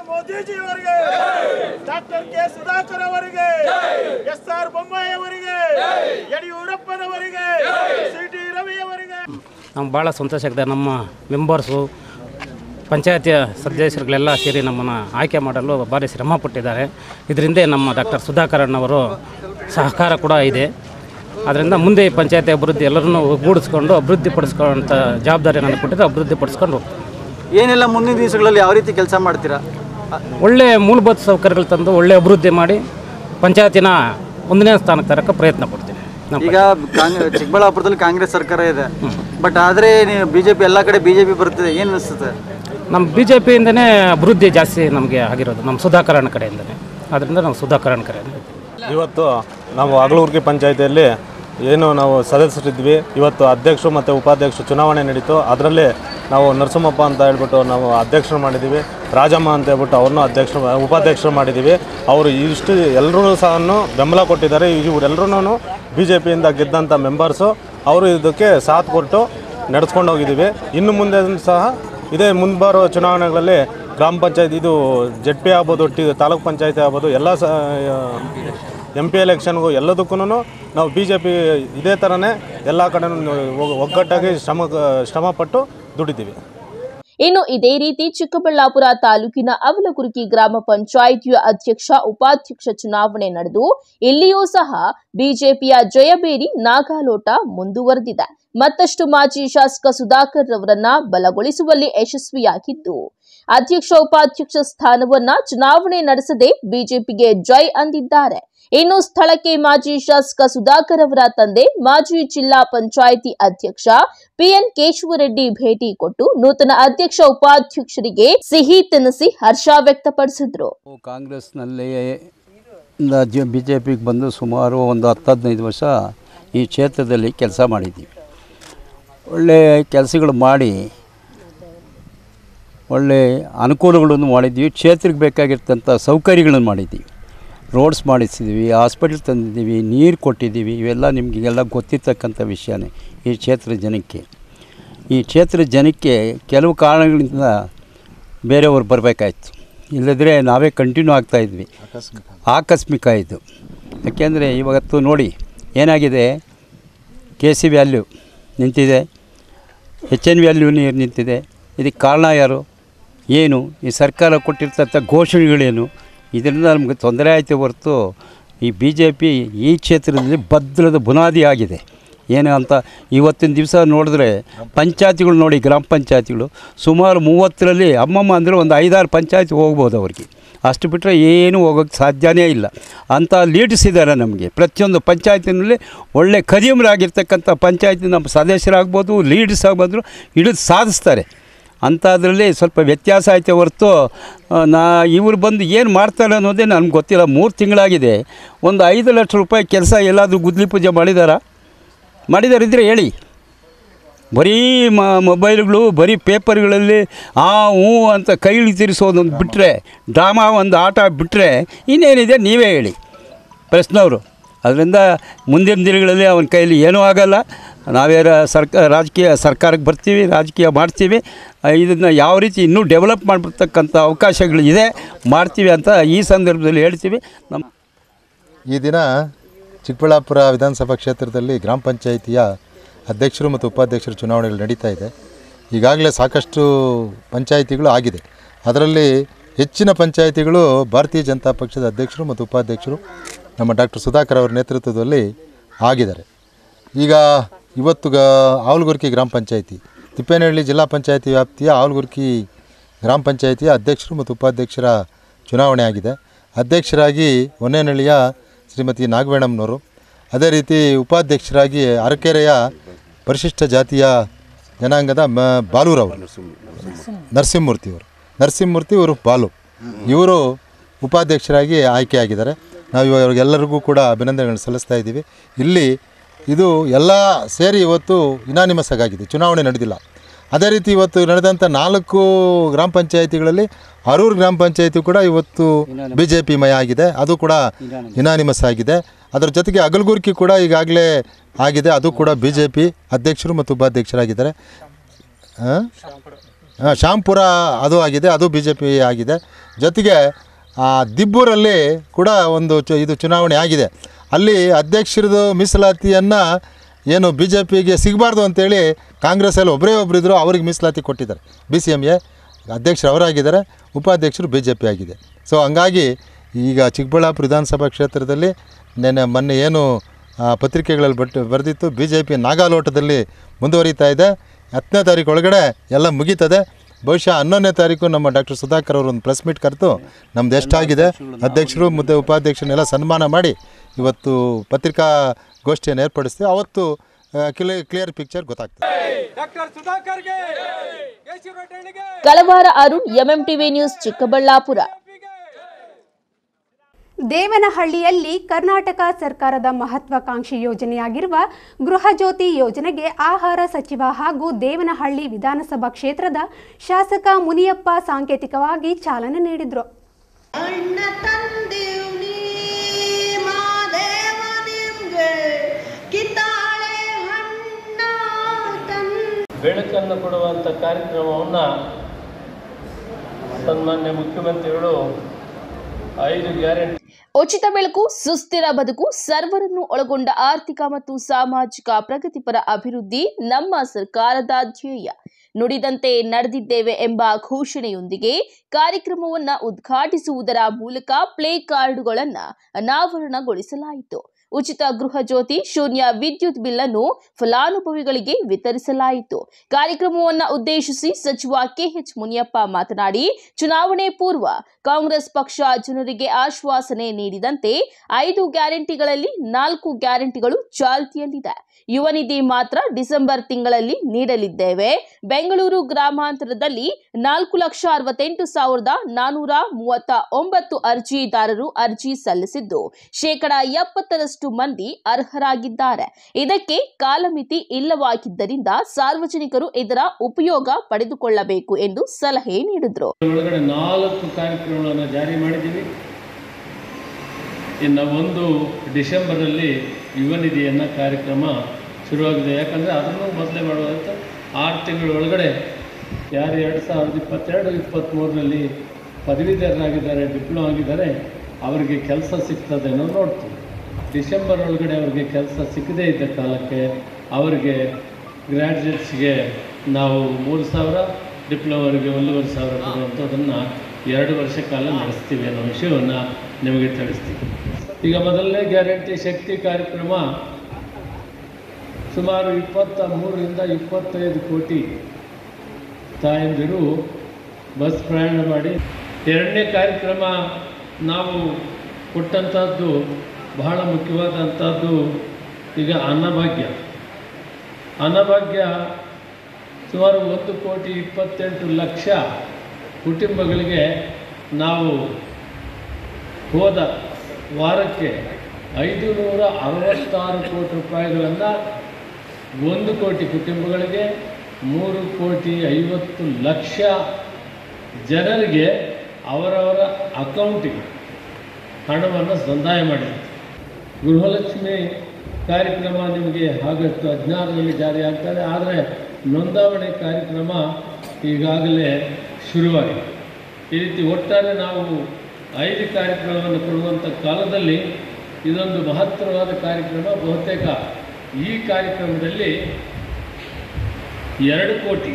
ನಮ್ಗೆ ಭಾಳ ಸಂತೋಷ ಆಗಿದೆ. ನಮ್ಮ ಮೆಂಬರ್ಸು, ಪಂಚಾಯತಿಯ ಸದಸ್ಯರುಗಳೆಲ್ಲ ಸೇರಿ ನಮ್ಮನ್ನು ಆಯ್ಕೆ ಮಾಡಲು ಭಾರಿ ಶ್ರಮ ಪಟ್ಟಿದ್ದಾರೆ. ಇದರಿಂದ ನಮ್ಮ ಡಾಕ್ಟರ್ ಸುಧಾಕರ್ ಅಣ್ಣವರು ಸಹಕಾರ ಕೂಡ ಇದೆ. ಅದರಿಂದ ಮುಂದೆ ಪಂಚಾಯತಿ ಅಭಿವೃದ್ಧಿ ಎಲ್ಲರನ್ನೂ ಒಗ್ಗೂಡಿಸ್ಕೊಂಡು ಅಭಿವೃದ್ಧಿ ಪಡಿಸ್ಕೊಳ್ಳೋಂಥ ಜವಾಬ್ದಾರಿ ನನಗೆ ಕೊಟ್ಟಿದ್ದು, ಅಭಿವೃದ್ಧಿ ಪಡಿಸ್ಕೊಂಡು ಏನೆಲ್ಲ ಮುಂದಿನ ದಿವಸಗಳಲ್ಲಿ ಯಾವ ರೀತಿ ಕೆಲಸ ಮಾಡ್ತೀರಾ? ಒಳ್ಳೆಯ ಮೂಲಭೂತ ಸೌಕರ್ಯಗಳು ತಂದು ಒಳ್ಳೆ ಅಭಿವೃದ್ಧಿ ಮಾಡಿ ಪಂಚಾಯತಿನ ಒಂದನೇ ಸ್ಥಾನಕ್ಕೆ ತರಕ್ಕೆ ಪ್ರಯತ್ನ ಪಡ್ತೀನಿ. ಈಗ ಚಿಕ್ಕಬಳ್ಳಾಪುರದಲ್ಲಿ ಕಾಂಗ್ರೆಸ್ ಸರ್ಕಾರ ಇದೆ, ಬಟ್ ಆದರೆ ಬಿ ಜೆ ಪಿ ಎಲ್ಲ ಕಡೆ ಬಿ ಜೆ ಪಿ ಬರ್ತಿದೆ, ಏನು ಅನಿಸುತ್ತೆ? ನಮ್ಮ ಬಿ ಜೆ ಪಿಯಿಂದನೇ ಅಭಿವೃದ್ಧಿ ಜಾಸ್ತಿ ನಮಗೆ ಆಗಿರೋದು, ನಮ್ಮ ಸುಧಾಕರಣ ಕಡೆಯಿಂದನೇ. ಆದ್ದರಿಂದ ನಾವು ಸುಧಾಕರಣ ಕಡೆಯಿಂದ ಇವತ್ತು ನಾವು ಅಗಲಗುರ್ಗಿ ಪಂಚಾಯತಿಯಲ್ಲಿ ಏನು ನಾವು ಸದಸ್ಯರಿದ್ವಿ, ಇವತ್ತು ಅಧ್ಯಕ್ಷರು ಮತ್ತು ಉಪಾಧ್ಯಕ್ಷರು ಚುನಾವಣೆ ನಡೀತು. ಅದರಲ್ಲಿ ನಾವು ನರಸಿಂಹಪ್ಪ ಅಂತ ಹೇಳ್ಬಿಟ್ಟು ನಾವು ಅಧ್ಯಕ್ಷರು ಮಾಡಿದ್ದೀವಿ, ರಾಜಮ್ಮ ಅಂತ ಹೇಳ್ಬಿಟ್ಟು ಅವ್ರನ್ನೂ ಅಧ್ಯಕ್ಷರು ಉಪಾಧ್ಯಕ್ಷರು ಮಾಡಿದ್ದೀವಿ. ಅವರು ಇಷ್ಟು ಎಲ್ಲರೂ ಸಹ ಬೆಂಬಲ ಕೊಟ್ಟಿದ್ದಾರೆ. ಇವರೆಲ್ಲರೂ ಬಿ ಜೆ ಪಿಯಿಂದ ಗೆದ್ದಂಥ ಮೆಂಬರ್ಸು, ಅವರು ಇದಕ್ಕೆ ಸಾಥ್ ಕೊಟ್ಟು ನಡೆಸ್ಕೊಂಡು ಹೋಗಿದ್ದೀವಿ. ಇನ್ನು ಮುಂದೆ ಸಹ ಇದೇ ಮುಂಬರುವ ಚುನಾವಣೆಗಳಲ್ಲಿ ಗ್ರಾಮ ಪಂಚಾಯತ್, ಇದು ಜೆಡ್ ಪಿ ಆಗ್ಬೋದು, ಟಿ ತಾಲೂಕು ಪಂಚಾಯತಿ ಆಗ್ಬೋದು, ಎಲ್ಲ ಸ ಎಂ ಪಿ ಎಲೆಕ್ಷನ್ಗೂ ಎಲ್ಲದಕ್ಕೂ ನಾವು ಬಿ ಜೆ ಪಿ ಇದೇ ಥರನೇ ಎಲ್ಲ ಕಡೆನೂ ಒಗ್ಗಟ್ಟಾಗಿ ಶ್ರಮ ಶ್ರಮಪಟ್ಟು ದುಡಿತೀವಿ. ಇನ್ನು ಇದೇ ರೀತಿ ಚಿಕ್ಕಬಳ್ಳಾಪುರ ತಾಲೂಕಿನ ಅವಲಗುರ್ಗಿ ಗ್ರಾಮ ಪಂಚಾಯಿತಿಯ ಅಧ್ಯಕ್ಷ ಉಪಾಧ್ಯಕ್ಷ ಚುನಾವಣೆ ನಡೆದು ಇಲ್ಲಿಯೂ ಸಹ ಬಿಜೆಪಿಯ ಜಯಬೇರಿ ನಾಗಾಲೋಟ ಮುಂದುವರೆದಿದೆ. ಮತ್ತಷ್ಟು ಮಾಜಿ ಶಾಸಕ ಸುಧಾಕರ್ ರವರನ್ನ ಬಲಗೊಳಿಸುವಲ್ಲಿ ಯಶಸ್ವಿಯಾಗಿದ್ದು, ಅಧ್ಯಕ್ಷ ಉಪಾಧ್ಯಕ್ಷ ಸ್ಥಾನವನ್ನ ಚುನಾವಣೆ ನಡೆಸದೆ ಬಿಜೆಪಿಗೆ ಜೈ ಅಂದಿದ್ದಾರೆ. ಇನ್ನು ಸ್ಥಳಕ್ಕೆ ಮಾಜಿ ಶಾಸಕ ಸುಧಾಕರ್ ಅವರ ತಂದೆ, ಮಾಜಿ ಜಿಲ್ಲಾ ಪಂಚಾಯಿತಿ ಅಧ್ಯಕ್ಷ ಪಿಎನ್ ಕೇಶವರೆಡ್ಡಿ ಭೇಟಿ ಕೊಟ್ಟು ನೂತನ ಅಧ್ಯಕ್ಷ ಉಪಾಧ್ಯಕ್ಷರಿಗೆ ಸಿಹಿ ತಿನ್ನಿಸಿ ಹರ್ಷ ವ್ಯಕ್ತಪಡಿಸಿದ್ರು. ಕಾಂಗ್ರೆಸ್ನಲ್ಲಿ ಬಿಜೆಪಿಗೆ ಬಂದು ಸುಮಾರು ಒಂದು ಹತ್ತು ಹದಿನೈದು ವರ್ಷ ಈ ಕ್ಷೇತ್ರದಲ್ಲಿ ಕೆಲಸ ಮಾಡಿದ್ದೀವಿ. ಒಳ್ಳೆಯ ಕೆಲಸಗಳು ಮಾಡಿ ಒಳ್ಳೆ ಅನುಕೂಲಗಳನ್ನು ಮಾಡಿದ್ದೀವಿ. ಕ್ಷೇತ್ರಕ್ಕೆ ಬೇಕಾಗಿರ್ತಂಥ ಸೌಕರ್ಯಗಳನ್ನು ಮಾಡಿದ್ದೀವಿ. ರೋಡ್ಸ್ ಮಾಡಿಸಿದ್ದೀವಿ, ಹಾಸ್ಪಿಟ್ಲ್ ತಂದಿದ್ದೀವಿ, ನೀರು ಕೊಟ್ಟಿದ್ದೀವಿ. ಇವೆಲ್ಲ ನಿಮಗೆಲ್ಲ ಗೊತ್ತಿರ್ತಕ್ಕಂಥ ವಿಷಯನೇ ಈ ಕ್ಷೇತ್ರದ ಜನಕ್ಕೆ. ಈ ಕ್ಷೇತ್ರದ ಜನಕ್ಕೆ ಕೆಲವು ಕಾರಣಗಳಿಂದ ಬೇರೆಯವರು ಬರಬೇಕಾಯ್ತು, ಇಲ್ಲದ್ರೆ ನಾವೇ ಕಂಟಿನ್ಯೂ ಆಗ್ತಾಯಿದ್ವಿ. ಆಕಸ್ಮಿಕ ಇದು. ಯಾಕೆಂದರೆ ಇವತ್ತು ನೋಡಿ ಏನಾಗಿದೆ, ಕೆ ಸಿ ವ್ಯಾಲ್ಯೂ ನಿಂತಿದೆ, ಎಚ್ ಎನ್ ವ್ಯಾಲ್ಯೂ ನೀರು ನಿಂತಿದೆ. ಇದಕ್ಕೆ ಕಾರಣ ಯಾರು, ಏನು, ಈ ಸರ್ಕಾರ ಕೊಟ್ಟಿರ್ತಂಥ ಘೋಷಣೆಗಳೇನು, ಇದರಿಂದ ನಮಗೆ ತೊಂದರೆ ಆಯಿತು ಹೊರತು ಈ ಬಿ ಜೆ ಪಿ ಈ ಕ್ಷೇತ್ರದಲ್ಲಿ ಭದ್ರದ ಬುನಾದಿ ಆಗಿದೆ. ಏನು ಅಂತ ಇವತ್ತಿನ ದಿವಸ ನೋಡಿದ್ರೆ ಪಂಚಾಯತಿಗಳು ನೋಡಿ, ಗ್ರಾಮ ಪಂಚಾಯತಿಗಳು ಸುಮಾರು ಮೂವತ್ತರಲ್ಲಿ ಅಮ್ಮಮ್ಮ ಅಂದರೆ ಒಂದು ಐದಾರು ಪಂಚಾಯತಿ ಹೋಗ್ಬೋದು ಅವ್ರಿಗೆ. ಅಷ್ಟು ಬಿಟ್ಟರೆ ಏನೂ ಹೋಗೋಕ್ಕೆ ಸಾಧ್ಯನೇ ಇಲ್ಲ. ಅಂಥ ಲೀಡರ್ಸ್ ಇದ್ದಾರೆ ನಮಗೆ. ಪ್ರತಿಯೊಂದು ಪಂಚಾಯತಿನಲ್ಲಿ ಒಳ್ಳೆ ಕದಿಮರಾಗಿರ್ತಕ್ಕಂಥ ಪಂಚಾಯತಿ ನಮ್ಮ ಸದಸ್ಯರಾಗ್ಬೋದು, ಲೀಡರ್ಸ್ ಆಗ್ಬೋದು, ಹಿಡಿದು ಸಾಧಿಸ್ತಾರೆ. ಅಂಥದ್ರಲ್ಲಿ ಸ್ವಲ್ಪ ವ್ಯತ್ಯಾಸ ಐತೆ ಹೊರತು ನಾ ಇವರು ಬಂದು ಏನು ಮಾಡ್ತಾರೆ ಅನ್ನೋದೇ ನನಗೆ ಗೊತ್ತಿಲ್ಲ. ಮೂರು ತಿಂಗಳಾಗಿದೆ. ಒಂದು ಐದು ಲಕ್ಷ ರೂಪಾಯಿ ಕೆಲಸ ಎಲ್ಲಾದರೂ ಗುದ್ಲಿ ಪೂಜೆ ಮಾಡಿದಾರಾ? ಮಾಡಿದಾರಿದ್ದರೆ ಹೇಳಿ. ಬರೀ ಮೊಬೈಲ್ಗಳು, ಬರೀ ಪೇಪರ್ಗಳಲ್ಲಿ ಆ ಹ್ಞೂ ಅಂತ ಕೈಲಿ ತಿರ್ಸೋದೊಂದು ಬಿಟ್ಟರೆ, ಡ್ರಾಮಾ ಒಂದು ಆಟ ಬಿಟ್ಟರೆ ಇನ್ನೇನಿದೆ ನೀವೇ ಹೇಳಿ ಪ್ರಶ್ನವರು. ಅದರಿಂದ ಮುಂದಿನ ದಿನಗಳಲ್ಲಿ ಅವನ ಕೈಲಿ ಏನೂ ಆಗೋಲ್ಲ. ನಾವೇ ಸರ್ಕ ರಾಜಕೀಯ ಸರ್ಕಾರಕ್ಕೆ ಬರ್ತೀವಿ, ರಾಜಕೀಯ ಮಾಡ್ತೀವಿ. ಇದನ್ನು ಯಾವ ರೀತಿ ಇನ್ನೂ ಡೆವಲಪ್ ಮಾಡಿಬಿಡ್ತಕ್ಕಂಥ ಅವಕಾಶಗಳಿದೆ, ಮಾಡ್ತೀವಿ ಅಂತ ಈ ಸಂದರ್ಭದಲ್ಲಿ ಹೇಳ್ತೀವಿ. ನಮ್ಮ ಈ ದಿನ ಚಿಕ್ಕಬಳ್ಳಾಪುರ ವಿಧಾನಸಭಾ ಕ್ಷೇತ್ರದಲ್ಲಿ ಗ್ರಾಮ ಪಂಚಾಯಿತಿಯ ಅಧ್ಯಕ್ಷರು ಮತ್ತು ಉಪಾಧ್ಯಕ್ಷರ ಚುನಾವಣೆಗಳು ನಡೀತಾ ಇದೆ. ಈಗಾಗಲೇ ಸಾಕಷ್ಟು ಪಂಚಾಯಿತಿಗಳು ಆಗಿದೆ. ಅದರಲ್ಲಿ ಹೆಚ್ಚಿನ ಪಂಚಾಯಿತಿಗಳು ಭಾರತೀಯ ಜನತಾ ಪಕ್ಷದ ಅಧ್ಯಕ್ಷರು ಮತ್ತು ಉಪಾಧ್ಯಕ್ಷರು ನಮ್ಮ ಡಾಕ್ಟರ್ ಸುಧಾಕರ್ ಅವರ ನೇತೃತ್ವದಲ್ಲಿ ಆಗಿದ್ದಾರೆ. ಈಗ ಇವತ್ತು ಗ ಆವಲಗುರ್ಕಿ ಗ್ರಾಮ ಪಂಚಾಯಿತಿ, ತಿಪ್ಪೇನಹಳ್ಳಿ ಜಿಲ್ಲಾ ಪಂಚಾಯಿತಿ ವ್ಯಾಪ್ತಿಯ ಆವಲಗುರ್ಕಿ ಗ್ರಾಮ ಪಂಚಾಯಿತಿಯ ಅಧ್ಯಕ್ಷರು ಮತ್ತು ಉಪಾಧ್ಯಕ್ಷರ ಚುನಾವಣೆ ಆಗಿದೆ. ಅಧ್ಯಕ್ಷರಾಗಿ ಹೊನ್ನೇನಹಳ್ಳಿಯ ಶ್ರೀಮತಿ ನಾಗವೇಣಮ್ಮನವರು, ಅದೇ ರೀತಿ ಉಪಾಧ್ಯಕ್ಷರಾಗಿ ಅರಕೆರೆಯ ಪರಿಶಿಷ್ಟ ಜಾತಿಯ ಜನಾಂಗದ ಮ ಬಾಲೂರವರು, ನರಸಿಂಹಮೂರ್ತಿಯವರು ನರಸಿಂಹಮೂರ್ತಿ ಇವರು ಬಾಲು, ಇವರು ಉಪಾಧ್ಯಕ್ಷರಾಗಿ ಆಯ್ಕೆಯಾಗಿದ್ದಾರೆ. ನಾವು ಇವಾಗೆಲ್ಲರಿಗೂ ಕೂಡ ಅಭಿನಂದನೆಗಳನ್ನು ಸಲ್ಲಿಸ್ತಾ ಇದ್ದೀವಿ. ಇಲ್ಲಿ ಇದು ಎಲ್ಲ ಸೇರಿ ಇವತ್ತು ಇನಾನಿಮಸ್ ಆಗಿದೆ, ಚುನಾವಣೆ ನಡೆದಿಲ್ಲ. ಅದೇ ರೀತಿ ಇವತ್ತು ನಡೆದಂಥ ನಾಲ್ಕು ಗ್ರಾಮ ಪಂಚಾಯಿತಿಗಳಲ್ಲಿ ಅರೂರು ಗ್ರಾಮ ಪಂಚಾಯಿತಿ ಕೂಡ ಇವತ್ತು ಬಿ ಜೆ ಪಿ ಮಯ ಆಗಿದೆ, ಅದು ಕೂಡ ಇನಾನಿಮಸ್ ಆಗಿದೆ. ಅದರ ಜೊತೆಗೆ ಅಗಲಗುರ್ಕಿ ಕೂಡ ಈಗಾಗಲೇ ಆಗಿದೆ, ಅದು ಕೂಡ ಬಿ ಜೆ ಪಿ ಅಧ್ಯಕ್ಷರು ಮತ್ತು ಉಪಾಧ್ಯಕ್ಷರಾಗಿದ್ದಾರೆ. ಹಾಂ ಶಾಂಪುರ ಅದು ಆಗಿದೆ, ಅದು ಬಿ ಜೆ ಪಿ ಆಗಿದೆ. ಜೊತೆಗೆ ದಿಬ್ಬೂರಲ್ಲಿ ಕೂಡ ಒಂದು ಚು ಇದು ಚುನಾವಣೆ ಆಗಿದೆ. ಅಲ್ಲಿ ಅಧ್ಯಕ್ಷರದು ಮೀಸಲಾತಿಯನ್ನು ಏನು ಬಿ ಜೆ ಪಿಗೆ ಸಿಗಬಾರ್ದು ಅಂತೇಳಿ ಕಾಂಗ್ರೆಸ್ಸಲ್ಲಿ ಒಬ್ಬರೇ ಒಬ್ಬರಿದ್ದರು, ಅವ್ರಿಗೆ ಮೀಸಲಾತಿ ಕೊಟ್ಟಿದ್ದಾರೆ. ಬಿ ಸಿ ಎಮ್ ಎ ಅಧ್ಯಕ್ಷರು ಅವರಾಗಿದ್ದಾರೆ, ಉಪಾಧ್ಯಕ್ಷರು ಬಿ ಜೆ ಪಿ ಆಗಿದೆ. ಸೊ ಹಂಗಾಗಿ ಈಗ ಚಿಕ್ಕಬಳ್ಳಾಪುರ ವಿಧಾನಸಭಾ ಕ್ಷೇತ್ರದಲ್ಲಿ ನೆನ್ನೆ ಮೊನ್ನೆ ಏನು ಪತ್ರಿಕೆಗಳಲ್ಲಿ ಬಟ್ ಬರೆದಿತ್ತು, ಬಿ ಜೆ ಪಿ ನಾಗಾಲೋಟದಲ್ಲಿ ಮುಂದುವರಿತಾ ಇದೆ. ಹತ್ತನೇ ತಾರೀಕು ಒಳಗಡೆ ಎಲ್ಲ ಮುಗೀತದೆ. ಬಹುಶಃ ಹನ್ನೊಂದನೇ ತಾರೀಕು ನಮ್ಮ ಡಾಕ್ಟರ್ ಸುಧಾಕರ್ ಅವರು ಒಂದು ಪ್ರೆಸ್ ಮೀಟ್ ಕರೆದು ನಮ್ದು ಎಷ್ಟಾಗಿದೆ, ಅಧ್ಯಕ್ಷರು ಮತ್ತು ಉಪಾಧ್ಯಕ್ಷರನ್ನೆಲ್ಲ ಸನ್ಮಾನ ಮಾಡಿ ಇವತ್ತು ಪತ್ರಿಕಾಗೋಷ್ಠಿಯನ್ನು ಏರ್ಪಡಿಸ್ತೀವಿ. ಅವತ್ತು ಕ್ಲಿಯರ್ ಪಿಕ್ಚರ್ ಗೊತ್ತಾಗ್ತದೆ. Kalavara Arun, MMTV news, Chikkaballapur. ದೇವನಹಳ್ಳಿಯಲ್ಲಿ ಕರ್ನಾಟಕ ಸರ್ಕಾರದ ಮಹತ್ವಾಕಾಂಕ್ಷಿ ಯೋಜನೆಯಾಗಿರುವ ಗೃಹಜ್ಯೋತಿ ಯೋಜನೆಗೆ ಆಹಾರ ಸಚಿವ ಹಾಗೂ ದೇವನಹಳ್ಳಿ ವಿಧಾನಸಭಾ ಕ್ಷೇತ್ರದ ಶಾಸಕ ಮುನಿಯಪ್ಪ ಸಾಂಕೇತಿಕವಾಗಿ ಚಾಲನೆ ನೀಡಿದರು. ಬೆಳಕನ್ನು ಕೊಡುವಂಥ ಕಾರ್ಯಕ್ರಮವನ್ನು ಸನ್ಮಾನ್ಯ ಮುಖ್ಯಮಂತ್ರಿಗಳು ಐದು ಗ್ಯಾರಂಟಿ ಉಚಿತ ಬೆಳಕು, ಸುಸ್ಥಿರ ಬದುಕು, ಸರ್ವರನ್ನು ಒಳಗೊಂಡ ಆರ್ಥಿಕ ಮತ್ತು ಸಾಮಾಜಿಕ ಪ್ರಗತಿಪರ ಅಭಿವೃದ್ಧಿ ನಮ್ಮ ಸರ್ಕಾರದ ಧ್ಯೇಯ. ನುಡಿದಂತೆ ನಡೆದಿದ್ದೇವೆ ಎಂಬ ಘೋಷಣೆಯೊಂದಿಗೆ ಕಾರ್ಯಕ್ರಮವನ್ನು ಉದ್ಘಾಟಿಸುವುದರ ಮೂಲಕ ಪ್ಲೇ ಕಾರ್ಡುಗಳನ್ನು ಅನಾವರಣಗೊಳಿಸಲಾಯಿತು. ಉಚಿತ ಗೃಹ ಜ್ಯೋತಿ, ಶೂನ್ಯ ವಿದ್ಯುತ್ ಬಿಲ್ ಅನ್ನು ಫಲಾನುಭವಿಗಳಿಗೆ ವಿತರಿಸಲಾಯಿತು. ಕಾರ್ಯಕ್ರಮವನ್ನು ಉದ್ದೇಶಿಸಿ ಸಚಿವ ಕೆಎಚ್ ಮುನಿಯಪ್ಪ ಮಾತನಾಡಿ, ಚುನಾವಣೆ ಪೂರ್ವ ಕಾಂಗ್ರೆಸ್ ಪಕ್ಷ ಜನರಿಗೆ ಆಶ್ವಾಸನೆ ನೀಡಿದಂತೆ ಐದು ಗ್ಯಾರಂಟಿಗಳಲ್ಲಿ ನಾಲ್ಕು ಗ್ಯಾರಂಟಿಗಳು ಚಾಲ್ತಿಯಲ್ಲಿದೆ. ಯುವ ನಿಧಿ ಮಾತ್ರ ಡಿಸೆಂಬರ್ ತಿಂಗಳಲ್ಲಿ ನೀಡಲಿದ್ದೇವೆ. ಬೆಂಗಳೂರು ಗ್ರಾಮಾಂತರದಲ್ಲಿ ನಾಲ್ಕು ಲಕ್ಷ ಅರವತ್ತೆಂಟು ಸಾವಿರದ ನಾನೂರ ಮೂವತ್ತ ಒಂಬತ್ತು ಅರ್ಜಿದಾರರು ಅರ್ಜಿ ಸಲ್ಲಿಸಿದ್ದು ಶೇಕಡಾ ಎಪ್ಪತ್ತರಷ್ಟು ಸಾಕಷ್ಟು ಮಂದಿ ಅರ್ಹರಾಗಿದ್ದಾರೆ. ಇದಕ್ಕೆ ಕಾಲಮಿತಿ ಇಲ್ಲವಾಗಿದ್ದರಿಂದ ಸಾರ್ವಜನಿಕರು ಇದರ ಉಪಯೋಗ ಪಡೆದುಕೊಳ್ಳಬೇಕು ಎಂದು ಸಲಹೆ ನೀಡಿದರು. ಒಳಗಡೆ ನಾಲ್ಕು ಕಾರ್ಯಕ್ರಮಗಳನ್ನು ಜಾರಿ ಮಾಡಿದ್ದೀವಿ. ಇನ್ನು ಒಂದು ಡಿಸೆಂಬರಲ್ಲಿ ಯುವ ನಿಧಿಯನ್ನು ಕಾರ್ಯಕ್ರಮ ಶುರುವಾಗಿದೆ. ಯಾಕಂದರೆ ಅದನ್ನು ಮೊದಲೇ ಮಾಡುವಂಥ ಆರು ತಿಂಗಳ ಒಳಗಡೆ ಯಾರು ಎರಡು ಸಾವಿರದ ಇಪ್ಪತ್ತೆರಡು ಇಪ್ಪತ್ತ್ಮೂರರಲ್ಲಿ ಪದವೀಧರರಾಗಿದ್ದಾರೆ, ಡಿಪ್ಲೊಮಾ ಆಗಿದ್ದಾರೆ, ಅವರಿಗೆ ಕೆಲಸ ಸಿಗ್ತದೆ ಅನ್ನೋದು ನೋಡ್ತೀವಿ. ಡಿಸೆಂಬರ್ ಒಳಗಡೆ ಅವರಿಗೆ ಕೆಲಸ ಸಿಕ್ಕದೇ ಇದ್ದ ಕಾಲಕ್ಕೆ ಅವರಿಗೆ ಗ್ರ್ಯಾಜುಯೇಟ್ಸ್ಗೆ ನಾವು ಮೂರು ಸಾವಿರ, ಡಿಪ್ಲೊಮಾವರಿಗೆ ಒಂದೂವರೆ ಸಾವಿರ ಕೊಡುವಂಥದ್ದನ್ನು ಎರಡು ವರ್ಷ ಕಾಲ ನಡೆಸ್ತೀವಿ ಅನ್ನೋ ವಿಷಯವನ್ನು ನಿಮಗೆ ತಿಳಿಸ್ತೀವಿ. ಈಗ ಮೊದಲನೇ ಗ್ಯಾರಂಟಿ ಶಕ್ತಿ ಕಾರ್ಯಕ್ರಮ ಸುಮಾರು ಇಪ್ಪತ್ತ ಮೂರರಿಂದ ಇಪ್ಪತ್ತೈದು ಕೋಟಿ ತಾಯಂದಿರು ಬಸ್ ಪ್ರಯಾಣ ಮಾಡಿ. ಎರಡನೇ ಕಾರ್ಯಕ್ರಮ ನಾವು ಕೊಟ್ಟಂಥದ್ದು ಬಹಳ ಮುಖ್ಯವಾದಂಥದ್ದು ಈಗ ಅನ್ನಭಾಗ್ಯ. ಅನ್ನಭಾಗ್ಯ ಸುಮಾರು ಒಂದು ಕೋಟಿ ಇಪ್ಪತ್ತೆಂಟು ಲಕ್ಷ ಕುಟುಂಬಗಳಿಗೆ ನಾವು ಹೋದ ವಾರಕ್ಕೆ ಐದು ನೂರ ಅರವತ್ತಾರು ಕೋಟಿ ರೂಪಾಯಿಗಳನ್ನು ಒಂದು ಕೋಟಿ ಕುಟುಂಬಗಳಿಗೆ ಮೂರು ಕೋಟಿ ಐವತ್ತು ಲಕ್ಷ ಜನರಿಗೆ ಅವರವರ ಅಕೌಂಟಿಗೆ ಹಣವನ್ನು ಸಂದಾಯ ಮಾಡಿದೆ. ಗೃಹಲಕ್ಷ್ಮಿ ಕಾರ್ಯಕ್ರಮ ನಿಮಗೆ ಆಗಸ್ಟ್ ಹದಿನಾರರಲ್ಲಿ ಜಾರಿ ಆಗ್ತದೆ. ಆದರೆ ನೋಂದಾವಣೆ ಕಾರ್ಯಕ್ರಮ ಈಗಾಗಲೇ ಶುರುವಾಗಿದೆ. ಈ ರೀತಿ ಒಟ್ಟಾರೆ ನಾವು ಐದು ಕಾರ್ಯಕ್ರಮವನ್ನು ಕೊಡುವಂಥ ಕಾಲದಲ್ಲಿ ಇದೊಂದು ಮಹತ್ತರವಾದ ಕಾರ್ಯಕ್ರಮ. ಬಹುತೇಕ ಈ ಕಾರ್ಯಕ್ರಮದಲ್ಲಿ ಎರಡು ಕೋಟಿ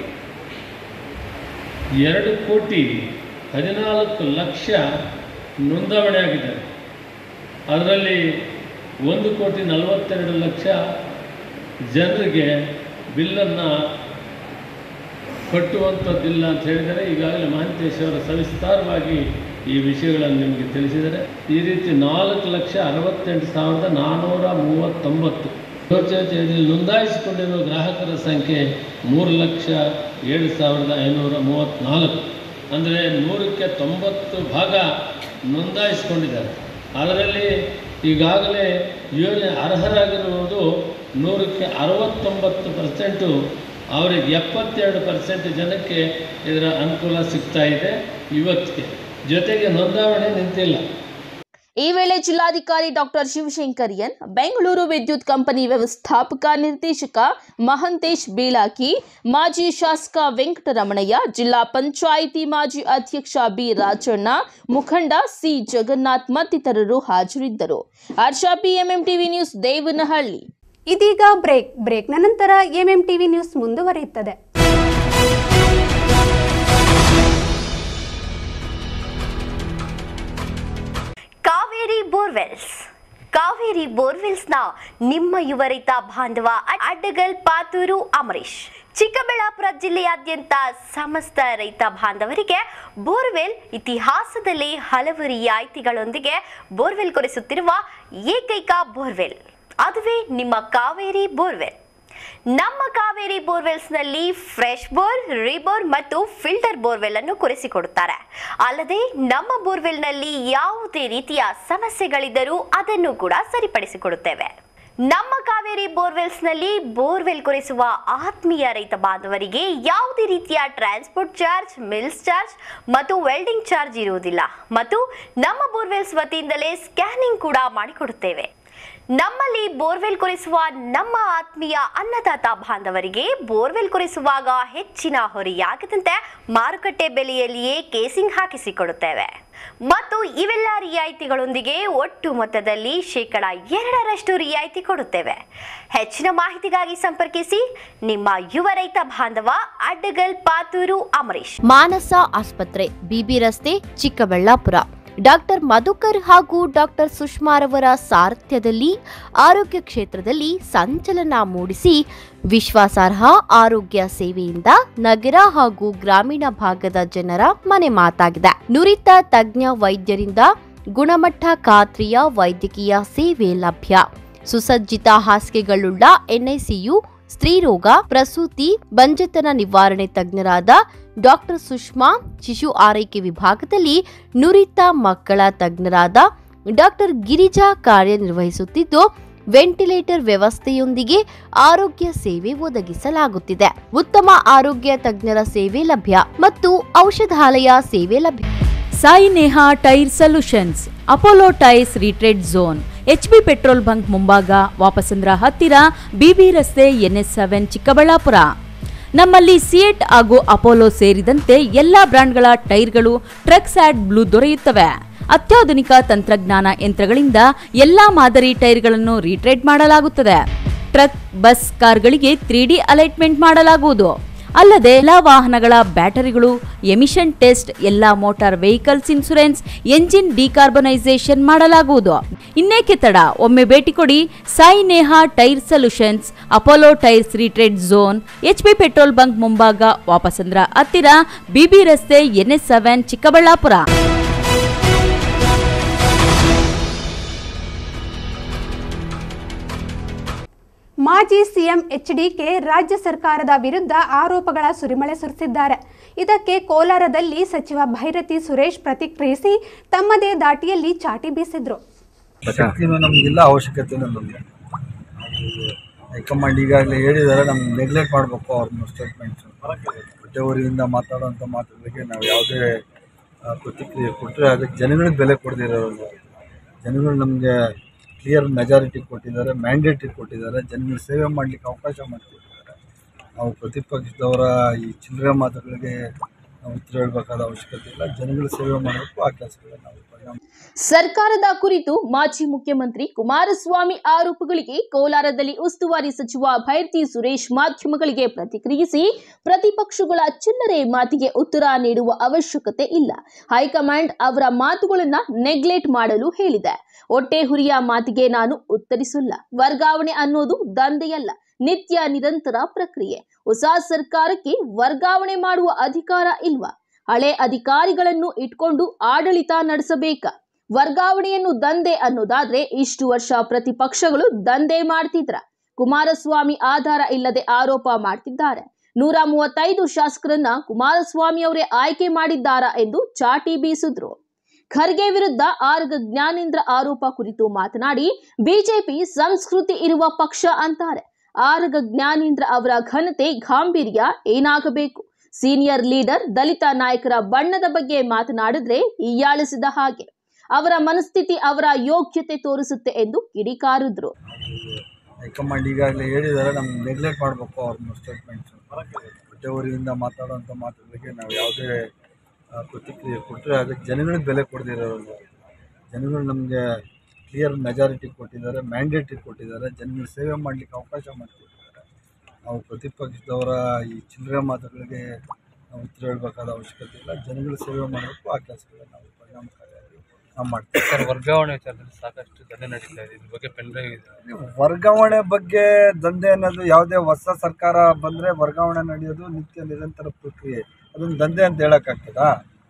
ಎರಡು ಕೋಟಿ ಹದಿನಾಲ್ಕು ಲಕ್ಷ ನೋಂದಾವಣೆ ಆಗಿದ್ದಾರೆ. ಅದರಲ್ಲಿ ಒಂದು ಕೋಟಿ ನಲವತ್ತೆರಡು ಲಕ್ಷ ಜನರಿಗೆ ಬಿಲ್ಲನ್ನು ಕಟ್ಟುವಂಥದ್ದಿಲ್ಲ ಅಂತ ಹೇಳಿದರೆ ಈಗಾಗಲೇ ಮಹಾಂತೇಶ್ ಅವರು ಸವಿಸ್ತಾರವಾಗಿ ಈ ವಿಷಯಗಳನ್ನು ನಿಮಗೆ ತಿಳಿಸಿದರೆ. ಈ ರೀತಿ ನಾಲ್ಕು ಲಕ್ಷ ಅರವತ್ತೆಂಟು ಸಾವಿರದ ನಾನ್ನೂರ ಮೂವತ್ತೊಂಬತ್ತು ಯೋಜನೆಯಲ್ಲಿ ನೋಂದಾಯಿಸಿಕೊಂಡಿರುವ ಗ್ರಾಹಕರ ಸಂಖ್ಯೆ ಮೂರು ಲಕ್ಷ ಏಳು ಸಾವಿರದ ಐನೂರ ಮೂವತ್ತ್ನಾಲ್ಕು. ಅಂದರೆ ನೂರಕ್ಕೆ ತೊಂಬತ್ತು ಭಾಗ ನೋಂದಾಯಿಸಿಕೊಂಡಿದ್ದಾರೆ. ಅದರಲ್ಲಿ ಈಗಾಗಲೇ ಯೋಜನೆ ಅರ್ಹರಾಗಿರುವುದು ನೂರಕ್ಕೆ ಅರವತ್ತೊಂಬತ್ತು ಪರ್ಸೆಂಟು. ಅವರಿಗೆ ಎಪ್ಪತ್ತೆರಡು ಪರ್ಸೆಂಟ್ ಜನಕ್ಕೆ ಇದರ ಅನುಕೂಲ ಸಿಗ್ತಾ ಇದೆ ಇವತ್ತಿಗೆ. ಜೊತೆಗೆ ನೋಂದಾವಣೆ ನಿಂತಿಲ್ಲ. ಈ ವೇಳೆ ಜಿಲ್ಲಾಧಿಕಾರಿ ಡಾಕ್ಟರ್ ಶಿವಶಂಕರ್ ಎನ್, ಬೆಂಗಳೂರು ವಿದ್ಯುತ್ ಕಂಪನಿ ವ್ಯವಸ್ಥಾಪಕ ನಿರ್ದೇಶಕ ಮಹಂತೇಶ್ ಬೀಳಾಕಿ, ಮಾಜಿ ಶಾಸಕ ವೆಂಕಟರಮಣಯ್ಯ, ಜಿಲ್ಲಾ ಪಂಚಾಯಿತಿ ಮಾಜಿ ಅಧ್ಯಕ್ಷ ಬಿ ರಾಜಣ್ಣ, ಮುಖಂಡ ಸಿ ಜಗನ್ನಾಥ್ ಮತ್ತಿತರರು ಹಾಜರಿದ್ದರು. Harsha P, MM TV news, Devanahalli. ಇದೀಗ ಬ್ರೇಕ್. ಬ್ರೇಕ್ನ ನಂತರ ಎಂಎಂ ಟಿವಿ ನ್ಯೂಸ್ ಮುಂದುವರಿಯುತ್ತದೆ. ಕಾವೇರಿ ಬೋರ್ವೆಲ್ಸ್. ಕಾವೇರಿ ಬೋರ್ವೆಲ್ಸ್ನ ನಿಮ್ಮ ಯುವ ರೈತ ಬಾಂಧವ ಅಡ್ಡಗಲ್ ಪಾತೂರು ಅಮರೀಶ್. ಚಿಕ್ಕಬಳ್ಳಾಪುರ ಜಿಲ್ಲೆಯಾದ್ಯಂತ ಸಮಸ್ತ ರೈತ ಬಾಂಧವರಿಗೆ ಬೋರ್ವೆಲ್ ಇತಿಹಾಸದಲ್ಲಿ ಹಲವು ರಿಯಾಯಿತಿಗಳೊಂದಿಗೆ ಬೋರ್ವೆಲ್ ಕೊರೆಸುತ್ತಿರುವ ಏಕೈಕ ಬೋರ್ವೆಲ್, ಅದುವೇ ನಿಮ್ಮ ಕಾವೇರಿ ಬೋರ್ವೆಲ್. ನಮ್ಮ ಕಾವೇರಿ ಬೋರ್ವೆಲ್ಸ್ನಲ್ಲಿ ಫ್ರೆಶ್ ಬೋರ್, ರಿಬೋರ್ ಮತ್ತು ಫಿಲ್ಟರ್ ಬೋರ್ವೆಲ್ ಅನ್ನು ಕೊರೆಸಿಕೊಡುತ್ತಾರೆ. ಅಲ್ಲದೆ ನಮ್ಮ ಬೋರ್ವೆಲ್ನಲ್ಲಿ ಯಾವುದೇ ರೀತಿಯ ಸಮಸ್ಯೆಗಳಿದ್ದರೂ ಅದನ್ನು ಕೂಡ ಸರಿಪಡಿಸಿಕೊಡುತ್ತೇವೆ. ನಮ್ಮ ಕಾವೇರಿ ಬೋರ್ವೆಲ್ಸ್ನಲ್ಲಿ ಬೋರ್ವೆಲ್ ಕೊರೆಸುವ ಆತ್ಮೀಯ ರೈತ ಬಾಂಧವರಿಗೆ ಯಾವುದೇ ರೀತಿಯ ಟ್ರಾನ್ಸ್ಪೋರ್ಟ್ ಚಾರ್ಜ್, ಮಿಲ್ಸ್ ಚಾರ್ಜ್ ಮತ್ತು ವೆಲ್ಡಿಂಗ್ ಚಾರ್ಜ್ ಇರುವುದಿಲ್ಲ ಮತ್ತು ನಮ್ಮ ಬೋರ್ವೆಲ್ಸ್ ವತಿಯಿಂದಲೇ ಸ್ಕ್ಯಾನಿಂಗ್ ಕೂಡ ಮಾಡಿಕೊಡುತ್ತೇವೆ. ನಮ್ಮಲ್ಲಿ ಬೋರ್ವೆಲ್ ಕೊರೆಸುವ ನಮ್ಮ ಆತ್ಮೀಯ ಅನ್ನದಾತ ಬಾಂಧವರಿಗೆ ಬೋರ್ವೆಲ್ ಕೊರೆಸುವಾಗ ಹೆಚ್ಚಿನ ಹೊರೆಯಾಗದಂತೆ ಮಾರುಕಟ್ಟೆ ಬೆಲೆಯಲ್ಲಿಯೇ ಕೇಸಿಂಗ್ ಹಾಕಿಸಿಕೊಡುತ್ತೇವೆ ಮತ್ತು ಇವೆಲ್ಲ ರಿಯಾಯಿತಿಗಳೊಂದಿಗೆ ಒಟ್ಟು ಮೊತ್ತದಲ್ಲಿ ಶೇಕಡ ಎರಡರಷ್ಟು ರಿಯಾಯಿತಿ ಕೊಡುತ್ತೇವೆ. ಹೆಚ್ಚಿನ ಮಾಹಿತಿಗಾಗಿ ಸಂಪರ್ಕಿಸಿ ನಿಮ್ಮ ಯುವ ರೈತ ಬಾಂಧವ ಅಡ್ಡಗಲ್ ಪಾತೂರು ಅಮರೀಶ್. ಮಾನಸ ಆಸ್ಪತ್ರೆ, ಬಿಬಿ ರಸ್ತೆ, ಚಿಕ್ಕಬಳ್ಳಾಪುರ. ಡಾಕ್ಟರ್ ಮಧುಕರ್ ಹಾಗೂ ಡಾಕ್ಟರ್ ಸುಷ್ಮಾರವರ ಸಾರಥ್ಯದಲ್ಲಿ ಆರೋಗ್ಯ ಕ್ಷೇತ್ರದಲ್ಲಿ ಸಂಚಲನ ಮೂಡಿಸಿ ವಿಶ್ವಾಸಾರ್ಹ ಆರೋಗ್ಯ ಸೇವೆಯಿಂದ ನಗರ ಹಾಗೂ ಗ್ರಾಮೀಣ ಭಾಗದ ಜನರ ಮನೆ ಮಾತಾಗಿದೆ. ನುರಿತ ತಜ್ಞ ವೈದ್ಯರಿಂದ ಗುಣಮಟ್ಟ ಖಾತ್ರಿಯ ವೈದ್ಯಕೀಯ ಸೇವೆ ಲಭ್ಯ. ಸುಸಜ್ಜಿತ ಹಾಸಿಗೆಗಳುಳ್ಳ ಎನ್ಐಸಿಯು, ಸ್ತ್ರೀರೋಗ, ಪ್ರಸೂತಿ, ಬಂಜೆತನ ನಿವಾರಣೆ ತಜ್ಞರಾದ ಡಾಕ್ಟರ್ ಸುಷ್ಮಾ, ಶಿಶು ಆರೈಕೆ ವಿಭಾಗದಲ್ಲಿ ನುರಿತ ಮಕ್ಕಳ ತಜ್ಞರಾದ ಡಾಕ್ಟರ್ ಗಿರಿಜಾ ಕಾರ್ಯನಿರ್ವಹಿಸುತ್ತಿದ್ದು ವೆಂಟಿಲೇಟರ್ ವ್ಯವಸ್ಥೆಯೊಂದಿಗೆ ಆರೋಗ್ಯ ಸೇವೆ ಒದಗಿಸಲಾಗುತ್ತಿದೆ. ಉತ್ತಮ ಆರೋಗ್ಯ ತಜ್ಞರ ಸೇವೆ ಲಭ್ಯ ಮತ್ತು ಔಷಧಾಲಯ ಸೇವೆ ಲಭ್ಯ. Sai Neha tyre solutions, Apollo tyres retread zone, HB petrol bunk ಮುಂಭಾಗ, ವಾಪಸಂದ್ರ ಹತ್ತಿರ, ಬಿಬಿ ರಸ್ತೆ, ಎನ್ಎಸ್ ಸೆವೆನ್, ಚಿಕ್ಕಬಳ್ಳಾಪುರ. ನಮ್ಮಲ್ಲಿ ಸಿಯೆಟ್ ಹಾಗೂ ಅಪೋಲೋ ಸೇರಿದಂತೆ ಎಲ್ಲಾ ಬ್ರಾಂಡ್ಗಳ ಟೈರ್ಗಳು ಟ್ರಕ್ ಸ್ಯಾಡ್ ಬ್ಲೂ ದೊರೆಯುತ್ತವೆ. ಅತ್ಯಾಧುನಿಕ ತಂತ್ರಜ್ಞಾನ ಯಂತ್ರಗಳಿಂದ ಎಲ್ಲಾ ಮಾದರಿ ಟೈರ್ಗಳನ್ನು ರೀಟ್ರೇಡ್ ಮಾಡಲಾಗುತ್ತದೆ. ಟ್ರಕ್, ಬಸ್, ಕಾರ್ಗಳಿಗೆ ತ್ರೀ ಡಿ ಅಲೈಟ್ಮೆಂಟ್ ಮಾಡಲಾಗುವುದು. ಅಲ್ಲದೆ ಎಲ್ಲಾ ವಾಹನಗಳ ಬ್ಯಾಟರಿಗಳು ಎಮಿಷನ್ ಟೆಸ್ಟ್, ಎಲ್ಲಾ motor vehicles insurance, engine decarbonisation ಮಾಡಲಾಗುವುದು. ಇನ್ನೇಕೆ ತಡ, ಒಮ್ಮೆ ಭೇಟಿ ಕೊಡಿ. Sai Neha tyre solutions, Apollo tyres retread zone, HB petrol bunk ಮುಂಭಾಗ, ವಾಪಸಂದ್ರ ಹತ್ತಿರ, ಬಿಬಿ ರಸ್ತೆ, ಎನ್ಎಸ್ ಸೆವೆನ್, ಚಿಕ್ಕಬಳ್ಳಾಪುರ. ಮಾಜಿ ಸಿಎಂ ಎಚ್ಡಿಕೆ ರಾಜ್ಯ ಸರ್ಕಾರದ ವಿರುದ್ಧ ಆರೋಪಗಳ ಸುರಿಮಳೆ ಸುರಿಸಿದ್ದಾರೆ. ಇದಕ್ಕೆ ಕೋಲಾರದಲ್ಲಿ ಸಚಿವ ಭೈರತಿ ಸುರೇಶ್ ಪ್ರತಿಕ್ರಿಯಿಸಿ ತಮ್ಮದೇ ದಾಟಿಯಲ್ಲಿ ಚಾಟಿ ಬೀಸಿದ್ರು. ನಮಗಿಲ್ಲ, ಅವಶ್ಯಕತೆನೂ ನಮಗೆ. ಹೈಕಮಾಂಡ್ ಈಗಾಗಲೇ ಹೇಳಿದ್ದಾರೆ, ನಮ್ಗೆ ನೆಗ್ಲೆಕ್ಟ್ ಮಾಡಬೇಕು ಅವ್ರನ್ನ ಸ್ಟೇಟ್ಮೆಂಟ್ಸು. ಹೊಟ್ಟೆವರಿಯಿಂದ ಮಾತಾಡೋಂಥ ಮಾತುಗಳಿಗೆ ನಾವು ಯಾವುದೇ ಪ್ರತಿಕ್ರಿಯೆ ಕೊಟ್ಟರೆ ಅದಕ್ಕೆ ಜನಗಳಿಗೆ ಬೆಲೆ ಕೊಡದಿರೋದು. ಜನಗಳು ನಮಗೆ ಕ್ಲಿಯರ್ ಮೆಜಾರಿಟಿ ಕೊಟ್ಟಿದ್ದಾರೆ, ಮ್ಯಾಂಡೇಟಿ ಕೊಟ್ಟಿದ್ದಾರೆ, ಜನಗಳ ಸೇವೆ ಮಾಡಲಿಕ್ಕೆ ಅವಕಾಶ ಮಾಡಿಕೊಟ್ಟಿದ್ದಾರೆ. ನಾವು ಪ್ರತಿಪಕ್ಷದವರ ಈ ಚಿಲ್ಲರೆ ಮಾತುಗಳಿಗೆ ನಾವು ಉತ್ತರ ಹೇಳಬೇಕಾದ ಅವಶ್ಯಕತೆ ಇಲ್ಲ. ಜನಗಳ ಸೇವೆ ಮಾಡಬೇಕು, ಆ ಕೆಲಸಗಳನ್ನು ನಾವು ಪರಿಣಾಮ. ಸರ್ಕಾರದ ಕುರಿತು ಮಾಜಿ ಮುಖ್ಯಮಂತ್ರಿ ಕುಮಾರಸ್ವಾಮಿ ಆರೋಪಗಳಿಗೆ ಕೋಲಾರದಲ್ಲಿ ಉಸ್ತುವಾರಿ ಸಚಿವ ಭೈರತಿ ಸುರೇಶ್ ಮಾಧ್ಯಮಗಳಿಗೆ ಪ್ರತಿಕ್ರಿಯಿಸಿ, ಪ್ರತಿಪಕ್ಷಗಳ ಚಿಲ್ಲರೆ ಮಾತಿಗೆ ಉತ್ತರ ನೀಡುವ ಅವಶ್ಯಕತೆ ಇಲ್ಲ. ಹೈಕಮಾಂಡ್ ಅವರ ಮಾತುಗಳನ್ನ ನೆಗ್ಲೆಕ್ಟ್ ಮಾಡಲು ಹೇಳಿದೆ. ಹೊಟ್ಟೆ ಹುರಿಯ ಮಾತಿಗೆ ನಾನು ಉತ್ತರಿಸಲ್ಲ. ವರ್ಗಾವಣೆ ಅನ್ನೋದು ದಂಧೆಯಲ್ಲ, ನಿತ್ಯ ನಿರಂತರ ಪ್ರಕ್ರಿಯೆ. ಹೊಸ ಸರ್ಕಾರಕ್ಕೆ ವರ್ಗಾವಣೆ ಮಾಡುವ ಅಧಿಕಾರ ಇಲ್ವಾ? ಹಳೆ ಅಧಿಕಾರಿಗಳನ್ನು ಇಟ್ಕೊಂಡು ಆಡಳಿತ ನಡೆಸಬೇಕ? ವರ್ಗಾವಣೆಯನ್ನು ದಂಧೆ ಅನ್ನೋದಾದ್ರೆ ಇಷ್ಟು ವರ್ಷ ಪ್ರತಿಪಕ್ಷಗಳು ದಂಧೆ ಮಾಡ್ತಿದ್ರ? ಕುಮಾರಸ್ವಾಮಿ ಆಧಾರ ಇಲ್ಲದೆ ಆರೋಪ ಮಾಡ್ತಿದ್ದಾರೆ. ನೂರ ಮೂವತ್ತೈದು ಶಾಸಕರನ್ನ ಕುಮಾರಸ್ವಾಮಿ ಅವರೇ ಆಯ್ಕೆ ಮಾಡಿದ್ದಾರಾ ಎಂದು ಚಾಟಿ ಬೀಸಿದ್ರು. ಖರ್ಗೆ ವಿರುದ್ಧ ಆರ್ಗ ಜ್ಞಾನೇಂದ್ರ ಆರೋಪ ಕುರಿತು ಮಾತನಾಡಿ, ಬಿಜೆಪಿ ಸಂಸ್ಕೃತಿ ಇರುವ ಪಕ್ಷ ಅಂತಾರೆ. ಆರ್ಗ ಜ್ಞಾನೇಂದ್ರ ಅವರ ಘನತೆ, ಗಾಂಭೀರ್ಯ ಏನಾಗಬೇಕು? ಸೀನಿಯರ್ ಲೀಡರ್ ದಲಿತ ನಾಯಕರ ಬಣ್ಣದ ಬಗ್ಗೆ ಮಾತನಾಡಿದ್ರೆ ಹೀಯಾಳಿಸಿದ ಹಾಗೆ. ಅವರ ಮನಸ್ಥಿತಿ ಅವರ ಯೋಗ್ಯತೆ ತೋರಿಸುತ್ತೆ ಎಂದು ಕಿಡಿಕಾರಿದ್ರು. ಹೈಕಮಾಂಡ್ ಈಗಾಗಲೇ ಹೇಳಿದ್ದಾರೆ, ನಮ್ಗೆ ನೆಗ್ಲೆಕ್ಟ್ ಮಾಡಬೇಕು ಅವ್ರನ್ನ ಸ್ಟೇಟ್ಮೆಂಟ್ಸು. ಹೊಟ್ಟೆವರಿಯಿಂದ ಮಾತಾಡೋಂಥ ಮಾತುಗಳಿಗೆ ನಾವು ಯಾವುದೇ ಪ್ರತಿಕ್ರಿಯೆ ಕೊಟ್ಟರೆ ಅದಕ್ಕೆ ಜನಗಳಿಗೆ ಬೆಲೆ ಕೊಡದಿರೋದು. ಜನಗಳು ನಮಗೆ ಕ್ಲಿಯರ್ ಮೆಜಾರಿಟಿ ಕೊಟ್ಟಿದ್ದಾರೆ, ಮ್ಯಾಂಡೇಟಿ ಕೊಟ್ಟಿದ್ದಾರೆ, ಜನಗಳ ಸೇವೆ ಮಾಡಲಿಕ್ಕೆ ಅವಕಾಶ ಮಾಡಿಕೊಟ್ಟಿದ್ದಾರೆ. ನಾವು ಪ್ರತಿಪಕ್ಷದವರ ಈ ಚಿಲ್ಲರೆ ಮಾತುಗಳಿಗೆ ನಾವು ಉತ್ತರ ಹೇಳಬೇಕಾದ ಅವಶ್ಯಕತೆ ಇಲ್ಲ. ಜನಗಳ ಸೇವೆ ಮಾಡಬೇಕು, ಆ ಕೆಲಸಗಳನ್ನು ನಾವು ಪರಿಣಾಮಕಾರಿಯಾಗಿ ನಾವು ಮಾಡ್ತೀವಿ. ಸರ್, ವರ್ಗಾವಣೆ ವಿಚಾರದಲ್ಲಿ ಸಾಕಷ್ಟು ದಂಧೆ ನಡೀತಾ ಇದೆ. ಇದ್ರ ಬಗ್ಗೆ ಪೆಂಡ್ರೈವ್ ಇದೆ. ವರ್ಗಾವಣೆ ಬಗ್ಗೆ ದಂಧೆ ಅನ್ನೋದು ಯಾವುದೇ ಹೊಸ ಸರ್ಕಾರ ಬಂದರೆ ವರ್ಗಾವಣೆ ನಡೆಯೋದು ನಿತ್ಯ ನಿರಂತರ ಪ್ರಕ್ರಿಯೆ. ಅದೊಂದು ದಂಧೆ ಅಂತ ಹೇಳೋಕ್ಕಾಗ್ತದಾ?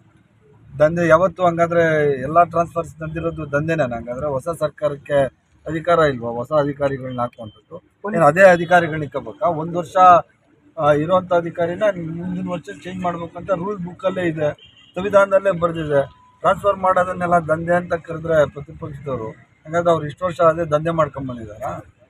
ದಂಧೆ ಯಾವತ್ತು ಹಂಗಾದ್ರೆ ಎಲ್ಲ ಟ್ರಾನ್ಸ್ಫರ್ಸ್ ತಂದಿರೋದು ದಂಧೆನೇ. ಹಂಗಾದ್ರೆ ಹೊಸ ಸರ್ಕಾರಕ್ಕೆ ಅಧಿಕಾರ ಇಲ್ವಾ? ಹೊಸ ಅಧಿಕಾರಿಗಳನ್ನ ಹಾಕುವಂಥದ್ದು ಏನು ಅದೇ ಅಧಿಕಾರಿಗಳನ್ನ ಇಕ್ಕಬೇಕಾ? ಒಂದು ವರ್ಷ ಇರೋವಂಥ ಅಧಿಕಾರಿನ ಮುಂದಿನ ವರ್ಷ ಚೇಂಜ್ ಮಾಡ್ಬೇಕಂತ ರೂಲ್ ಬುಕ್ಕಲ್ಲೇ ಇದೆ, ಸಂವಿಧಾನದಲ್ಲೇ ಬರೆದಿದೆ. ಟ್ರಾನ್ಸ್ಫರ್ ಮಾಡೋದನ್ನೆಲ್ಲ ದಂಧೆ ಅಂತ ಕರೆದ್ರೆ ಪ್ರತಿಪಕ್ಷದವರು, ಹಾಗಾದ್ರೆ ಅವ್ರು ಇಷ್ಟು ವರ್ಷ ಅದೇ ದಂಧೆ ಮಾಡ್ಕೊಂಬಂದಿದ್ದಾರಾ?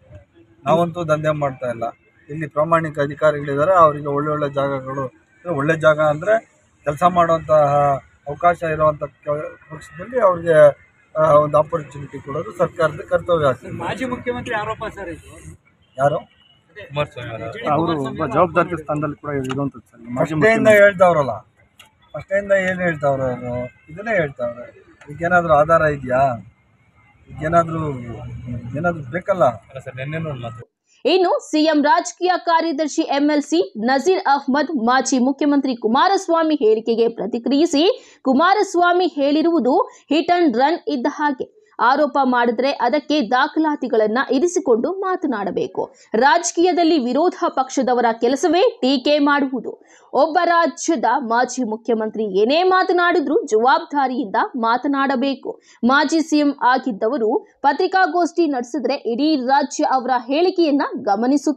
ನಾವಂತೂ ದಂಧೆ ಮಾಡ್ತಾ ಇಲ್ಲ. ಇಲ್ಲಿ ಪ್ರಾಮಾಣಿಕ ಅಧಿಕಾರಿಗಳಿದ್ದಾರೆ, ಅವರಿಗೆ ಒಳ್ಳೊಳ್ಳೆ ಜಾಗಗಳು, ಒಳ್ಳೆ ಜಾಗ ಅಂದರೆ ಕೆಲಸ ಮಾಡುವಂತಹ ಅವಕಾಶ ಇರುವಂಥ ಪಕ್ಷದಲ್ಲಿ ಅವ್ರಿಗೆ ಒಂದು ಆಪರ್ಚುನಿಟಿ ಕೊಡೋದು ಸರ್ಕಾರದ ಕರ್ತವ್ಯ ಆಗ್ತದೆ. ಮಾಜಿ ಮುಖ್ಯಮಂತ್ರಿ ಆರೋಪ ಸರ್ ಇದು. ಯಾರು? ಕುಮಾರಸ್ವಾಮಿ ಅವರು ಒಬ್ಬ ಜವಾಬ್ದಾರಿ ಸ್ಥಾನದಲ್ಲಿ ಕೂಡ ಇರುವಂಥದ್ದು ಸರ್. ಫಸ್ಟೇಯಿಂದ ಹೇಳ್ತಾವ್ರಲ್ಲ, ಫಸ್ಟೇಯಿಂದ ಏನು ಹೇಳ್ತಾವ್ರೆ ಅವರು? ಇದನ್ನೇ ಹೇಳ್ತಾವ್ರೆ. ಇದಕ್ಕೇನಾದರೂ ಆಧಾರ ಇದೆಯಾ? ಇದಕ್ಕೇನಾದರೂ ಏನಾದರೂ ಬೇಕಲ್ಲ ಸರ್. ನೆನ್ನೆನೂ ಮಾತು. ಇನ್ನು ಸಿಎಂ ರಾಜಕೀಯ ಕಾರ್ಯದರ್ಶಿ ಎಂಎಲ್ಸಿ ನಜೀರ್ ಅಹ್ಮದ್ ಮಾಜಿ ಮುಖ್ಯಮಂತ್ರಿ ಕುಮಾರಸ್ವಾಮಿ ಹೇಳಿಕೆಗೆ ಪ್ರತಿಕ್ರಿಯಿಸಿ, ಕುಮಾರಸ್ವಾಮಿ ಹೇಳಿರುವುದು ಹಿಟ್ ಅಂಡ್ ರನ್ ಇದ್ದ ಹಾಗೆ. ಆರೋಪ ಮಾಡಿದ್ರೆ ಅದಕ್ಕೆ ದಾಖಲಾತಿಗಳನ್ನ ಇರಿಸಿಕೊಂಡು ಮಾತನಾಡಬೇಕು. ರಾಜಕೀಯದಲ್ಲಿ ವಿರೋಧ ಪಕ್ಷದವರ ಕೆಲಸವೇ ಟೀಕೆ ಮಾಡುವುದು. ಒಬ್ಬ ರಾಜ್ಯದ ಮಾಜಿ ಮುಖ್ಯಮಂತ್ರಿ ಏನೇ ಮಾತನಾಡಿದ್ರೂ ಜವಾಬ್ದಾರಿಯಿಂದ ಮಾತನಾಡಬೇಕು. ಮಾಜಿ ಸಿಎಂ ಆಗಿದ್ದವರು ಪತ್ರಿಕಾಗೋಷ್ಠಿ ನಡೆಸಿದ್ರೆ ಇಡೀ ರಾಜ್ಯ ಅವರ ಹೇಳಿಕೆಯನ್ನ ಗಮನಿಸುತ್ತದೆ.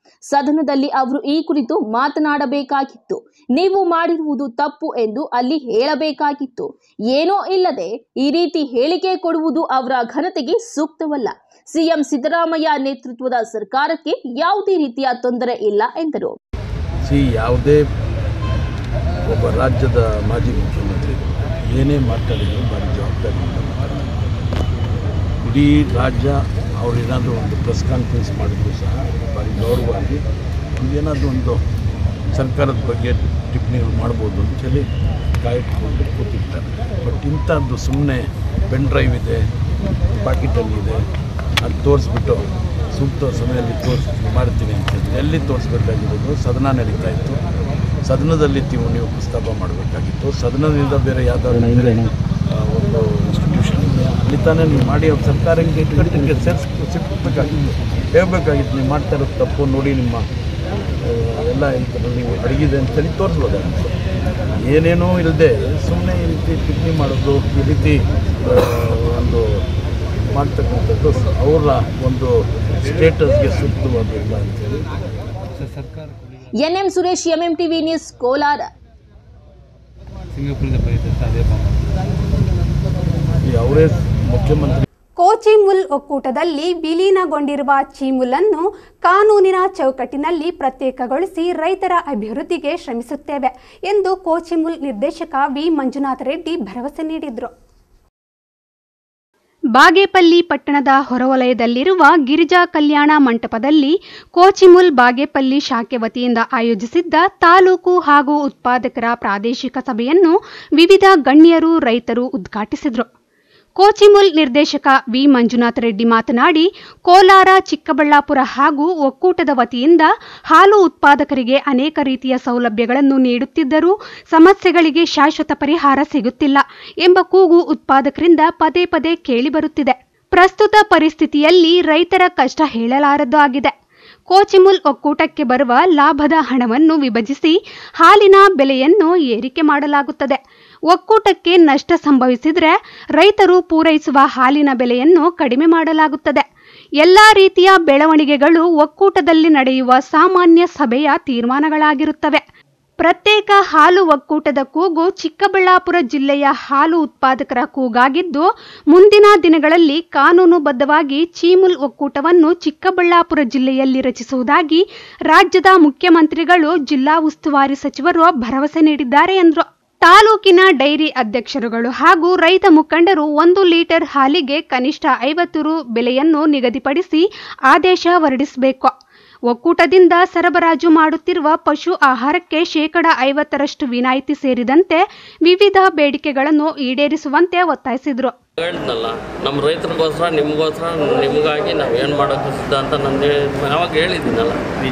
ಸದನದಲ್ಲಿ ಅವರು ಈ ಕುರಿತು ಮಾತನಾಡಬೇಕಾಗಿತ್ತು. ನೀವು ಮಾಡಿರುವುದು ತಪ್ಪು ಎಂದು ಅಲ್ಲಿ ಹೇಳಬೇಕಾಗಿತ್ತು. ಏನೋ ಇಲ್ಲದೆ ಈ ರೀತಿ ಹೇಳಿಕೆ ಕೊಡುವುದು ಅವರ ಘನತೆಗೆ ಸೂಕ್ತವಲ್ಲ. ಸಿಎಂ ಸಿದ್ದರಾಮಯ್ಯ ನೇತೃತ್ವದ ಸರ್ಕಾರಕ್ಕೆ ಯಾವುದೇ ರೀತಿಯ ತೊಂದರೆ ಇಲ್ಲ ಎಂದರು. ಸಿ ಯಾವುದೇ ಒಬ್ಬ ರಾಜ್ಯದ ಮಾಜಿ ಮುಖ್ಯಮಂತ್ರಿ ಏನೇ ಮಾತಾಡಿದ್ರು ಭಾರಿ ಜವಾಬ್ದಾರಿಯಿಂದ ಮಾತಾಡ್ತಾರೆ. ಇಡೀ ರಾಜ್ಯ ಅವ್ರು ಏನಾದರೂ ಒಂದು ಪ್ರೆಸ್ ಕಾನ್ಫರೆನ್ಸ್ ಮಾಡಿದ್ರು ಸಹ ಭಾರಿ ಗೌರವವಾಗಿ ಏನಾದರೂ ಒಂದು ಸರ್ಕಾರದ ಬಗ್ಗೆ ಟಿಪ್ಪಣಿಗಳು ಮಾಡ್ಬೋದು ಅಂತೇಳಿ ಕಾಯ್ದುಕೊಂಡು ಕೂತಿರ್ತಾರೆ. ಬಟ್ ಇಂಥದ್ದು ಸುಮ್ಮನೆ ಪೆನ್ ಡ್ರೈವ್ ಇದೆ, ಪಾಕಿಟಲ್ಲಿದೆ, ಅದು ತೋರಿಸ್ಬಿಟ್ಟು ಸೂಕ್ತ ಸಮಯದಲ್ಲಿ ತೋರಿಸ್ ಮಾಡ್ತೀನಿ ಅಂತೇಳಿ ಎಲ್ಲಿ ತೋರಿಸ್ಬೇಕಾಗಿರೋದು ಸದನ ನಡೀತಾ ಇತ್ತು. ಸದನದಲ್ಲಿ ನೀವು ನೀವು ಪ್ರಸ್ತಾಪ ಮಾಡಬೇಕಾಗಿತ್ತು. ಸದನದಿಂದ ಬೇರೆ ಯಾವುದಾದ್ರು ಒಂದು ಇನ್ಸ್ಟಿಟ್ಯೂಷನ್ ಇದೆ, ಅಲ್ಲಿ ತಾನೇ ನೀವು ಮಾಡಿ ಅವ್ರ ಸರ್ಕಾರಕ್ಕೆ ಇಟ್ಕಟ್ಟಿಗೆ ಸೇರಿಸ್ ಸಿಕ್ಕಬೇಕಾಗಿತ್ತು, ಹೇಳಬೇಕಾಗಿತ್ತು ನೀವು ಮಾಡ್ತಾ ಇರೋದು ತಪ್ಪು ನೋಡಿ, ನಿಮ್ಮ ಎಲ್ಲ ಇದರಲ್ಲಿ ನೀವು ಅಡಗಿದೆ ಅಂತೇಳಿ ತೋರಿಸ್ಬೋದಾಗಿತ್ತು. ಏನೇನೂ ಇಲ್ಲದೆ ಸುಮ್ಮನೆ ಈ ರೀತಿ ಟಿಪ್ಪಣಿ ಮಾಡೋದು, ಈ ರೀತಿ ಒಂದು ಮಾಡ್ತಕ್ಕಂಥದ್ದು ಅವರ ಒಂದು ಸ್ಟೇಟಸ್ಗೆ ಸೂಕ್ತವಾಗಿಲ್ಲ ಅಂತೇಳಿ ಸರ್ಕಾರ. NM Suresh, MM TV news, Kolar. ಅವರೇ ಮುಖ್ಯಮಂತ್ರಿ. ಕೋಚಿಮುಲ್ ಒಕ್ಕೂಟದಲ್ಲಿ ವಿಲೀನಗೊಂಡಿರುವ ಚೀಮುಲನ್ನು ಕಾನೂನಿನ ಚೌಕಟ್ಟಿನಲ್ಲಿ ಪ್ರತ್ಯೇಕಗೊಳಿಸಿ ರೈತರ ಅಭಿವೃದ್ಧಿಗೆ ಶ್ರಮಿಸುತ್ತೇವೆ ಎಂದು ಕೋಚಿಮುಲ್ ನಿರ್ದೇಶಕ ವಿ ಮಂಜುನಾಥ ರೆಡ್ಡಿ ಭರವಸೆ ನೀಡಿದರು. ಬಾಗೇಪಲ್ಲಿ ಪಟ್ಟಣದ ಹೊರವಲಯದಲ್ಲಿರುವ ಗಿರಿಜಾ ಕಲ್ಯಾಣ ಮಂಟಪದಲ್ಲಿ ಕೋಚಿಮುಲ್ ಬಾಗೇಪಲ್ಲಿ ಶಾಖೆ ವತಿಯಿಂದ ಆಯೋಜಿಸಿದ್ದ ತಾಲೂಕು ಹಾಗೂ ಉತ್ಪಾದಕರ ಪ್ರಾದೇಶಿಕ ಸಭೆಯನ್ನು ವಿವಿಧ ಗಣ್ಯರು, ರೈತರು ಉದ್ಘಾಟಿಸಿದರು. ಕೋಚಿಮುಲ್ ನಿರ್ದೇಶಕ ವಿ ಮಂಜುನಾಥ ರೆಡ್ಡಿ ಮಾತನಾಡಿ, ಕೋಲಾರ, ಚಿಕ್ಕಬಳ್ಳಾಪುರ ಹಾಗೂ ಒಕ್ಕೂಟದ ವತಿಯಿಂದ ಹಾಲು ಉತ್ಪಾದಕರಿಗೆ ಅನೇಕ ರೀತಿಯ ಸೌಲಭ್ಯಗಳನ್ನು ನೀಡುತ್ತಿದ್ದರೂ ಸಮಸ್ಯೆಗಳಿಗೆ ಶಾಶ್ವತ ಪರಿಹಾರ ಸಿಗುತ್ತಿಲ್ಲ ಎಂಬ ಕೂಗು ಉತ್ಪಾದಕರಿಂದ ಪದೇ ಪದೇ ಕೇಳಿಬರುತ್ತಿದೆ. ಪ್ರಸ್ತುತ ಪರಿಸ್ಥಿತಿಯಲ್ಲಿ ರೈತರ ಕಷ್ಟ ಹೇಳಲಾರದಾಗಿದೆ. ಕೋಚಿಮುಲ್ ಒಕ್ಕೂಟಕ್ಕೆ ಬರುವ ಲಾಭದ ಹಣವನ್ನು ವಿಭಜಿಸಿ ಹಾಲಿನ ಬೆಲೆಯನ್ನು ಏರಿಕೆ ಮಾಡಲಾಗುತ್ತದೆ. ಒಕ್ಕೂಟಕ್ಕೆ ನಷ್ಟ ಸಂಭವಿಸಿದರೆ ರೈತರು ಪೂರೈಸುವ ಹಾಲಿನ ಬೆಲೆಯನ್ನು ಕಡಿಮೆ ಮಾಡಲಾಗುತ್ತದೆ. ಎಲ್ಲ ರೀತಿಯ ಬೆಳವಣಿಗೆಗಳು ಒಕ್ಕೂಟದಲ್ಲಿ ನಡೆಯುವ ಸಾಮಾನ್ಯ ಸಭೆಯ ತೀರ್ಮಾನಗಳಾಗಿರುತ್ತವೆ. ಪ್ರತ್ಯೇಕ ಹಾಲು ಒಕ್ಕೂಟದ ಕೂಗು ಚಿಕ್ಕಬಳ್ಳಾಪುರ ಜಿಲ್ಲೆಯ ಹಾಲು ಉತ್ಪಾದಕರ ಕೂಗಾಗಿದ್ದು, ಮುಂದಿನ ದಿನಗಳಲ್ಲಿ ಕಾನೂನುಬದ್ಧವಾಗಿ ಚೀಮುಲ್ ಒಕ್ಕೂಟವನ್ನು ಚಿಕ್ಕಬಳ್ಳಾಪುರ ಜಿಲ್ಲೆಯಲ್ಲಿ ರಚಿಸುವುದಾಗಿ ರಾಜ್ಯದ ಮುಖ್ಯಮಂತ್ರಿಗಳು, ಜಿಲ್ಲಾ ಉಸ್ತುವಾರಿ ಸಚಿವರು ಭರವಸೆ ನೀಡಿದ್ದಾರೆ ಎಂದರು. ತಾಲೂಕಿನ ಡೈರಿ ಅಧ್ಯಕ್ಷರುಗಳು ಹಾಗೂ ರೈತ ಮುಖಂಡರು ಒಂದು ಲೀಟರ್ ಹಾಲಿಗೆ ಕನಿಷ್ಠ ಐವತ್ತು ರು ಬೆಲೆಯನ್ನು ನಿಗದಿಪಡಿಸಿ ಆದೇಶ ಹೊರಡಿಸಬೇಕು. ಒಕ್ಕೂಟದಿಂದ ಸರಬರಾಜು ಮಾಡುತ್ತಿರುವ ಪಶು ಆಹಾರಕ್ಕೆ ಶೇಕಡ ಐವತ್ತರಷ್ಟು ವಿನಾಯಿತಿ ಸೇರಿದಂತೆ ವಿವಿಧ ಬೇಡಿಕೆಗಳನ್ನು ಈಡೇರಿಸುವಂತೆ ಒತ್ತಾಯಿಸಿದರು. ಹೇಳಿದ್ನಲ್ಲ, ನಮ್ಮ ರೈತರಿಗೋಸ್ಕರ ನಿಮಗೋಸ್ಕರ ನಿಮಗಾಗಿ ನಾವು ಏನು ಮಾಡೋಕ್ಕೆ ಸಿದ್ಧ ಅಂತ ನಂದು ಯಾವಾಗ ಹೇಳಿದ್ದೀನಲ್ಲ,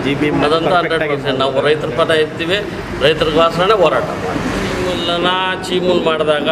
ಅದಂತೂ ಹಂಡ್ರೆಡ್ ಪರ್ಸೆಂಟ್ ನಾವು ರೈತರ ಪದ ಇರ್ತೀವಿ, ರೈತರಿಗೋಸ್ಕರನೇ ಹೋರಾಟ ಮಾಡ್ತೀವಿ. ಚೀಮುಲ್ನ ಚೀಮುಲ್ ಮಾಡಿದಾಗ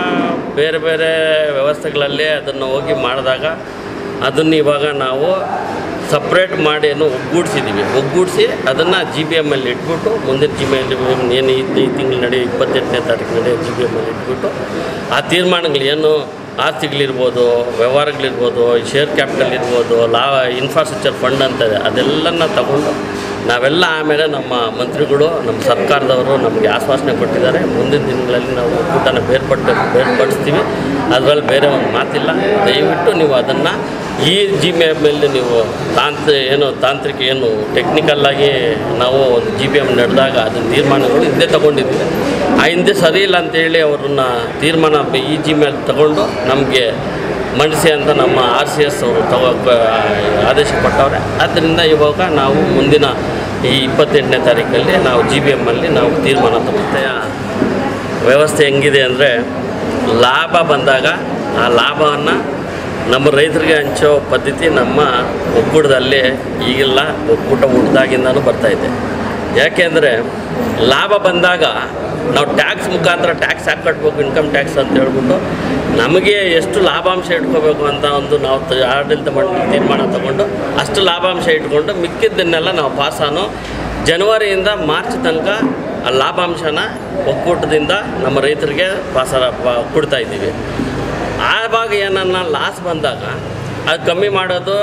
ಬೇರೆ ಬೇರೆ ವ್ಯವಸ್ಥೆಗಳಲ್ಲಿ ಅದನ್ನು ಹೋಗಿ ಮಾಡಿದಾಗ ಅದನ್ನು ಇವಾಗ ನಾವು ಸಪ್ರೇಟ್ ಮಾಡಿ ಏನು ಒಗ್ಗೂಡಿಸಿದ್ದೀವಿ. ಒಗ್ಗೂಡಿಸಿ ಅದನ್ನು ಜಿ ಬಿ ಎಮ್ ಅಲ್ಲಿ ಇಟ್ಬಿಟ್ಟು ಮುಂದಿನ ಜಿ ಬಿ ಎಮ್ ಏನು ಈ ತಿಂಗಳು ನಡೆಯೋ ಇಪ್ಪತ್ತೆಂಟನೇ ತಾರೀಕು ನಡೆಯೋ ಜಿ ಬಿ ಎಮ್ ಅಲ್ಲಿ ಇಟ್ಬಿಟ್ಟು ಆ ತೀರ್ಮಾನಗಳು ಏನು ಆಸ್ತಿಗಳಿರ್ಬೋದು, ವ್ಯವಹಾರಗಳಿರ್ಬೋದು, ಶೇರ್ ಕ್ಯಾಪಿಟಲ್ ಇರ್ಬೋದು, ಲಾ ಇನ್ಫ್ರಾಸ್ಟ್ರಕ್ಚರ್ ಫಂಡ್ ಅಂತದೆ, ಅದೆಲ್ಲನ ತಗೊಂಡು ನಾವೆಲ್ಲ ಆಮೇಲೆ ನಮ್ಮ ಮಂತ್ರಿಗಳು, ನಮ್ಮ ಸರ್ಕಾರದವರು ನಮಗೆ ಆಶ್ವಾಸನೆ ಕೊಟ್ಟಿದ್ದಾರೆ. ಮುಂದಿನ ದಿನಗಳಲ್ಲಿ ನಾವು ಒಕ್ಕೂಟನ ಬೇರ್ಪಟ್ಟು ಬೇರ್ಪಡಿಸ್ತೀವಿ. ಅದರಲ್ಲಿ ಬೇರೆ ಒಂದು ಮಾತಿಲ್ಲ. ದಯವಿಟ್ಟು ನೀವು ಅದನ್ನು ಈ ಜಿ ಬಿ ಎಮ್ಮಲ್ಲಿ ನೀವು ತಾಂತ್ರಿ ಏನು ತಾಂತ್ರಿಕ ಏನು ಟೆಕ್ನಿಕಲ್ಲಾಗಿ ನಾವು ಒಂದು ಜಿ ಬಿ ಎಮ್ ನಡೆದಾಗ ಅದನ್ನ ತೀರ್ಮಾನಗಳು ಹಿಂದೆ ತೊಗೊಂಡಿದ್ದೀವಿ. ಆ ಹಿಂದೆ ಸರಿ ಇಲ್ಲ ಅಂತೇಳಿ ಅವ್ರನ್ನ ತೀರ್ಮಾನ ಈ ಜಿ ಬಿ ಎಮ್ ತಗೊಂಡು ನಮಗೆ ಮಂಡಿಸಿ ಅಂತ ನಮ್ಮ ಆರ್ ಸಿ ಎಸ್ ಅವರು ತಗೋ ಆದೇಶ ಕೊಟ್ಟವ್ರೆ. ಆದ್ದರಿಂದ ಇವಾಗ ನಾವು ಮುಂದಿನ ಈ ಇಪ್ಪತ್ತೆಂಟನೇ ತಾರೀಕಲ್ಲಿ ನಾವು ಜಿ ಬಿ ಎಮ್ಮಲ್ಲಿ ನಾವು ತೀರ್ಮಾನ ತಗೊಳ್ತೇವೆ. ವ್ಯವಸ್ಥೆ ಹೆಂಗಿದೆ ಅಂದರೆ, ಲಾಭ ಬಂದಾಗ ಆ ಲಾಭವನ್ನು ನಮ್ಮ ರೈತರಿಗೆ ಹಂಚೋ ಪದ್ಧತಿ ನಮ್ಮ ಒಕ್ಕೂಟದಲ್ಲಿ ಈಗಿಲ್ಲ, ಒಕ್ಕೂಟ ಹುಟ್ಟಿದಾಗಿಂದನೂ ಬರ್ತಾಯಿದೆ. ಯಾಕೆಂದರೆ ಲಾಭ ಬಂದಾಗ ನಾವು ಟ್ಯಾಕ್ಸ್ ಮುಖಾಂತರ ಟ್ಯಾಕ್ಸ್ ಹಾಕಿ ಕಟ್ಬೇಕು, ಇನ್ಕಮ್ ಟ್ಯಾಕ್ಸ್ ಅಂತ ಹೇಳ್ಬಿಟ್ಟು ನಮಗೆ ಎಷ್ಟು ಲಾಭಾಂಶ ಇಟ್ಕೋಬೇಕು ಅಂತ ಒಂದು ನಾವು ಆಡಳಿತ ಮಂಡಳಿ ತೀರ್ಮಾನ ತಗೊಂಡು ಅಷ್ಟು ಲಾಭಾಂಶ ಇಟ್ಕೊಂಡು ಮಿಕ್ಕಿದ್ದನ್ನೆಲ್ಲ ನಾವು ಪಾಸಾನು ಜನವರಿಯಿಂದ ಮಾರ್ಚ್ ತನಕ ಆ ಲಾಭಾಂಶನ ಒಕ್ಕೂಟದಿಂದ ನಮ್ಮ ರೈತರಿಗೆ ಪಾಸ ಕೊಡ್ತಾಯಿದ್ದೀವಿ. ಆವಾಗ ಏನನ್ನ ಲಾಸ್ ಬಂದಾಗ ಅದು ಕಮ್ಮಿ ಮಾಡೋದು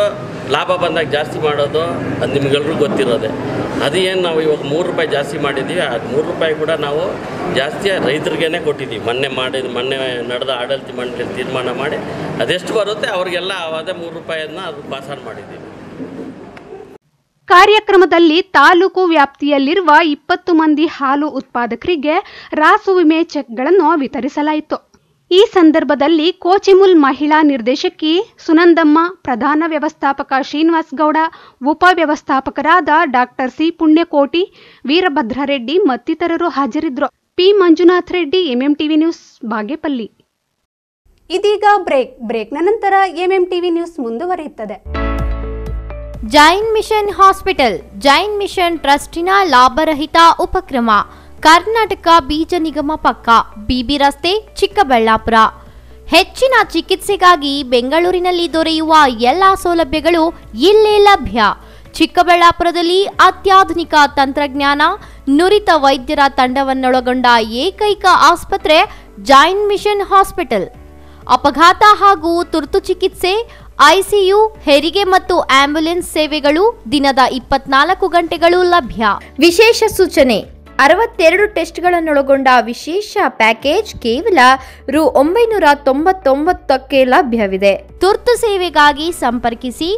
ಲಾಭ ಬಂದಾಗ ಜಾಸ್ತಿ ಮಾಡೋದು ಅದು ನಿಮ್ಗೆಲ್ರಿಗೂ ಗೊತ್ತಿರೋದೆ. ಅದು ಏನು ನಾವು ಇವಾಗ ಮೂರು ರೂಪಾಯಿ ಜಾಸ್ತಿ ಮಾಡಿದ್ದೀವಿ, ಅದು ಮೂರು ರೂಪಾಯಿ ಕೂಡ ನಾವು ಜಾಸ್ತಿ ರೈತರಿಗೇ ಕೊಟ್ಟಿದ್ದೀವಿ. ಮೊನ್ನೆ ಮಾಡಿದ ಮೊನ್ನೆ ನಡೆದ ಆಡಳಿತ ಮಂಡಳಿ ತೀರ್ಮಾನ ಮಾಡಿ ಅದೆಷ್ಟು ಬರುತ್ತೆ ಅವ್ರಿಗೆಲ್ಲ ಅದೇ ಮೂರು ರೂಪಾಯಿಯನ್ನ ಅದು ಪಾಸಾನ್ ಮಾಡಿದ್ದೀವಿ. ಕಾರ್ಯಕ್ರಮದಲ್ಲಿ ತಾಲೂಕು ವ್ಯಾಪ್ತಿಯಲ್ಲಿರುವ ಇಪ್ಪತ್ತು ಮಂದಿ ಹಾಲು ಉತ್ಪಾದಕರಿಗೆ ರಾಸು ವಿಮೆ ಚೆಕ್ಗಳನ್ನು ವಿತರಿಸಲಾಯಿತು. ಈ ಸಂದರ್ಭದಲ್ಲಿ ಕೋಚಿಮುಲ್ ಮಹಿಳಾ ನಿರ್ದೇಶಕಿ ಸುನಂದಮ್ಮ, ಪ್ರಧಾನ ವ್ಯವಸ್ಥಾಪಕ ಶ್ರೀನಿವಾಸ್ ಗೌಡ, ಉಪ ವ್ಯವಸ್ಥಾಪಕರಾದ ಡಾಕ್ಟರ್ ಸಿ ಪುಣ್ಯಕೋಟಿ, ವೀರಭದ್ರರೆಡ್ಡಿ ಮತ್ತಿತರರು ಹಾಜರಿದ್ದರು. P Manjunath Reddy, MMTV news, Bagepalli. ಇದೀಗ ಬ್ರೇಕ್. ಬ್ರೇಕ್ನ ನಂತರ ಎಂಎಂಟಿವಿ ನ್ಯೂಸ್ ಮುಂದುವರಿಯುತ್ತದೆ. Jain mission hospital Jain mission ಟ್ರಸ್ಟಿನ ಲಾಭರಹಿತ ಉಪಕ್ರಮ. ಕರ್ನಾಟಕ ಬೀಜ ನಿಗಮ ಪಕ್ಕ, ಬಿಬಿ ರಸ್ತೆ, ಚಿಕ್ಕಬಳ್ಳಾಪುರ. ಹೆಚ್ಚಿನ ಚಿಕಿತ್ಸೆಗಾಗಿ ಬೆಂಗಳೂರಿನಲ್ಲಿ ದೊರೆಯುವ ಎಲ್ಲಾ ಸೌಲಭ್ಯಗಳು ಇಲ್ಲೇ ಲಭ್ಯ. ಚಿಕ್ಕಬಳ್ಳಾಪುರದಲ್ಲಿ ಅತ್ಯಾಧುನಿಕ ತಂತ್ರಜ್ಞಾನ, ನುರಿತ ವೈದ್ಯರ ತಂಡವನ್ನೊಳಗೊಂಡ ಏಕೈಕ ಆಸ್ಪತ್ರೆ ಜೈನ್ ಮಿಷನ್ ಹಾಸ್ಪಿಟಲ್. ಅಪಘಾತ ಹಾಗೂ ತುರ್ತು ಚಿಕಿತ್ಸೆ, ಐಸಿಯು, ಹೆರಿಗೆ ಮತ್ತು ಆಂಬ್ಯುಲೆನ್ಸ್ ಸೇವೆಗಳು ದಿನದ ಇಪ್ಪತ್ನಾಲ್ಕು ಗಂಟೆಗಳು ಲಭ್ಯ. ವಿಶೇಷ ಸೂಚನೆ: ಅರವತ್ತೆರಡು ಟೆಸ್ಟ್ಗಳನ್ನೊಳಗೊಂಡ ವಿಶೇಷ ಪ್ಯಾಕೇಜ್ ಕೇವಲ ರು ಒಂಬೈನೂರ ತೊಂಬತ್ತೊಂಬತ್ತಕ್ಕೆ ಲಭ್ಯವಿದೆ. ತುರ್ತು ಸೇವೆಗಾಗಿ ಸಂಪರ್ಕಿಸಿ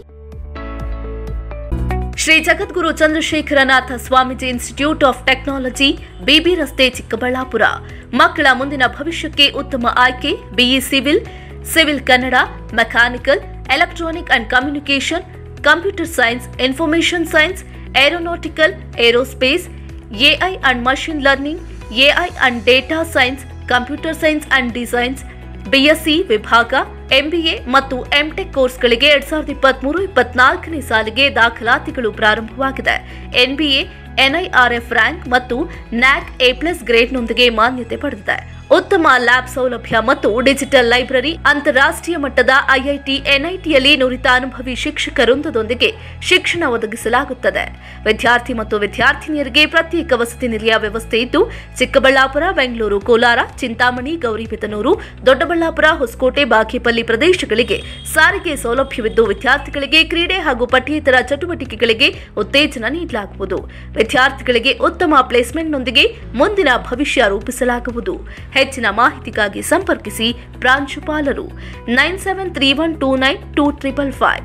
Shri Jagadguru Chandrashekharanatha Swamiji institute of technology, BB ರಸ್ತೆ, ಚಿಕ್ಕಬಳ್ಳಾಪುರ. ಮಕ್ಕಳ ಮುಂದಿನ ಭವಿಷ್ಯಕ್ಕೆ ಉತ್ತಮ ಆಯ್ಕೆ BE civil, civil Kannada, mechanical, electronic and communication, computer science, information science, aeronautical, aerospace, AI and machine learning, AI and data science, computer science and designs, BSc ವಿಭಾಗ, ಎಂಬಿಎ ಮತ್ತು MTech ಕೋರ್ಸ್ಗಳಿಗೆ ಎರಡ್ ಸಾವಿರದ ಇಪ್ಪತ್ಮೂರು ಇಪ್ಪತ್ನಾಲ್ಕನೇ ಸಾಲಿಗೆ ದಾಖಲಾತಿಗಳು ಪ್ರಾರಂಭವಾಗಿದೆ. ಎನ್ಬಿಎ ಎನ್ಐಆರ್ಎಫ್ ರ್ಯಾಂಕ್ ಮತ್ತು ನ್ಯಾಕ್ ಎ ಪ್ಲಸ್ ಗ್ರೇಡ್ನೊಂದಿಗೆ ಮಾನ್ಯತೆ ಪಡೆದಿದೆ. ಉತ್ತಮ ಲ್ಯಾಬ್ ಸೌಲಭ್ಯ ಮತ್ತು ಡಿಜಿಟಲ್ ಲೈಬ್ರರಿ, ಅಂತಾರಾಷ್ಟ್ರೀಯ ಮಟ್ಟದ ಐಐಟಿ, ಎನ್ಐಟಿಯಲ್ಲಿ ನುರಿತ ಅನುಭವಿ ಶಿಕ್ಷಕರೊಂದದೊಂದಿಗೆ ಶಿಕ್ಷಣ ಒದಗಿಸಲಾಗುತ್ತದೆ. ವಿದ್ಯಾರ್ಥಿ ಮತ್ತು ವಿದ್ಯಾರ್ಥಿನಿಯರಿಗೆ ಪ್ರತ್ಯೇಕ ವಸತಿ ನಿಲಯ ವ್ಯವಸ್ಥೆ ಇದ್ದು, ಚಿಕ್ಕಬಳ್ಳಾಪುರ, ಬೆಂಗಳೂರು, ಕೋಲಾರ, ಚಿಂತಾಮಣಿ, ಗೌರಿಬಿದನೂರು, ದೊಡ್ಡಬಳ್ಳಾಪುರ, ಹೊಸಕೋಟೆ, ಬಾಗೇಪಲ್ಲಿ ಪ್ರದೇಶಗಳಿಗೆ ಸಾರಿಗೆ ಸೌಲಭ್ಯವಿದ್ದು, ವಿದ್ಯಾರ್ಥಿಗಳಿಗೆ ಕ್ರೀಡೆ ಹಾಗೂ ಪಠ್ಯೇತರ ಚಟುವಟಿಕೆಗಳಿಗೆ ಉತ್ತೇಜನ ನೀಡಲಾಗುವುದು. ವಿದ್ಯಾರ್ಥಿಗಳಿಗೆ ಉತ್ತಮ ಪ್ಲೇಸ್ಮೆಂಟ್ನೊಂದಿಗೆ ಮುಂದಿನ ಭವಿಷ್ಯ ರೂಪಿಸಲಾಗುವುದು. ಹೆಚ್ಚಿನ ಮಾಹಿತಿಗಾಗಿ ಸಂಪರ್ಕಿಸಿ ಪ್ರಾಂಶುಪಾಲರು nine seven three one two nine two triple five.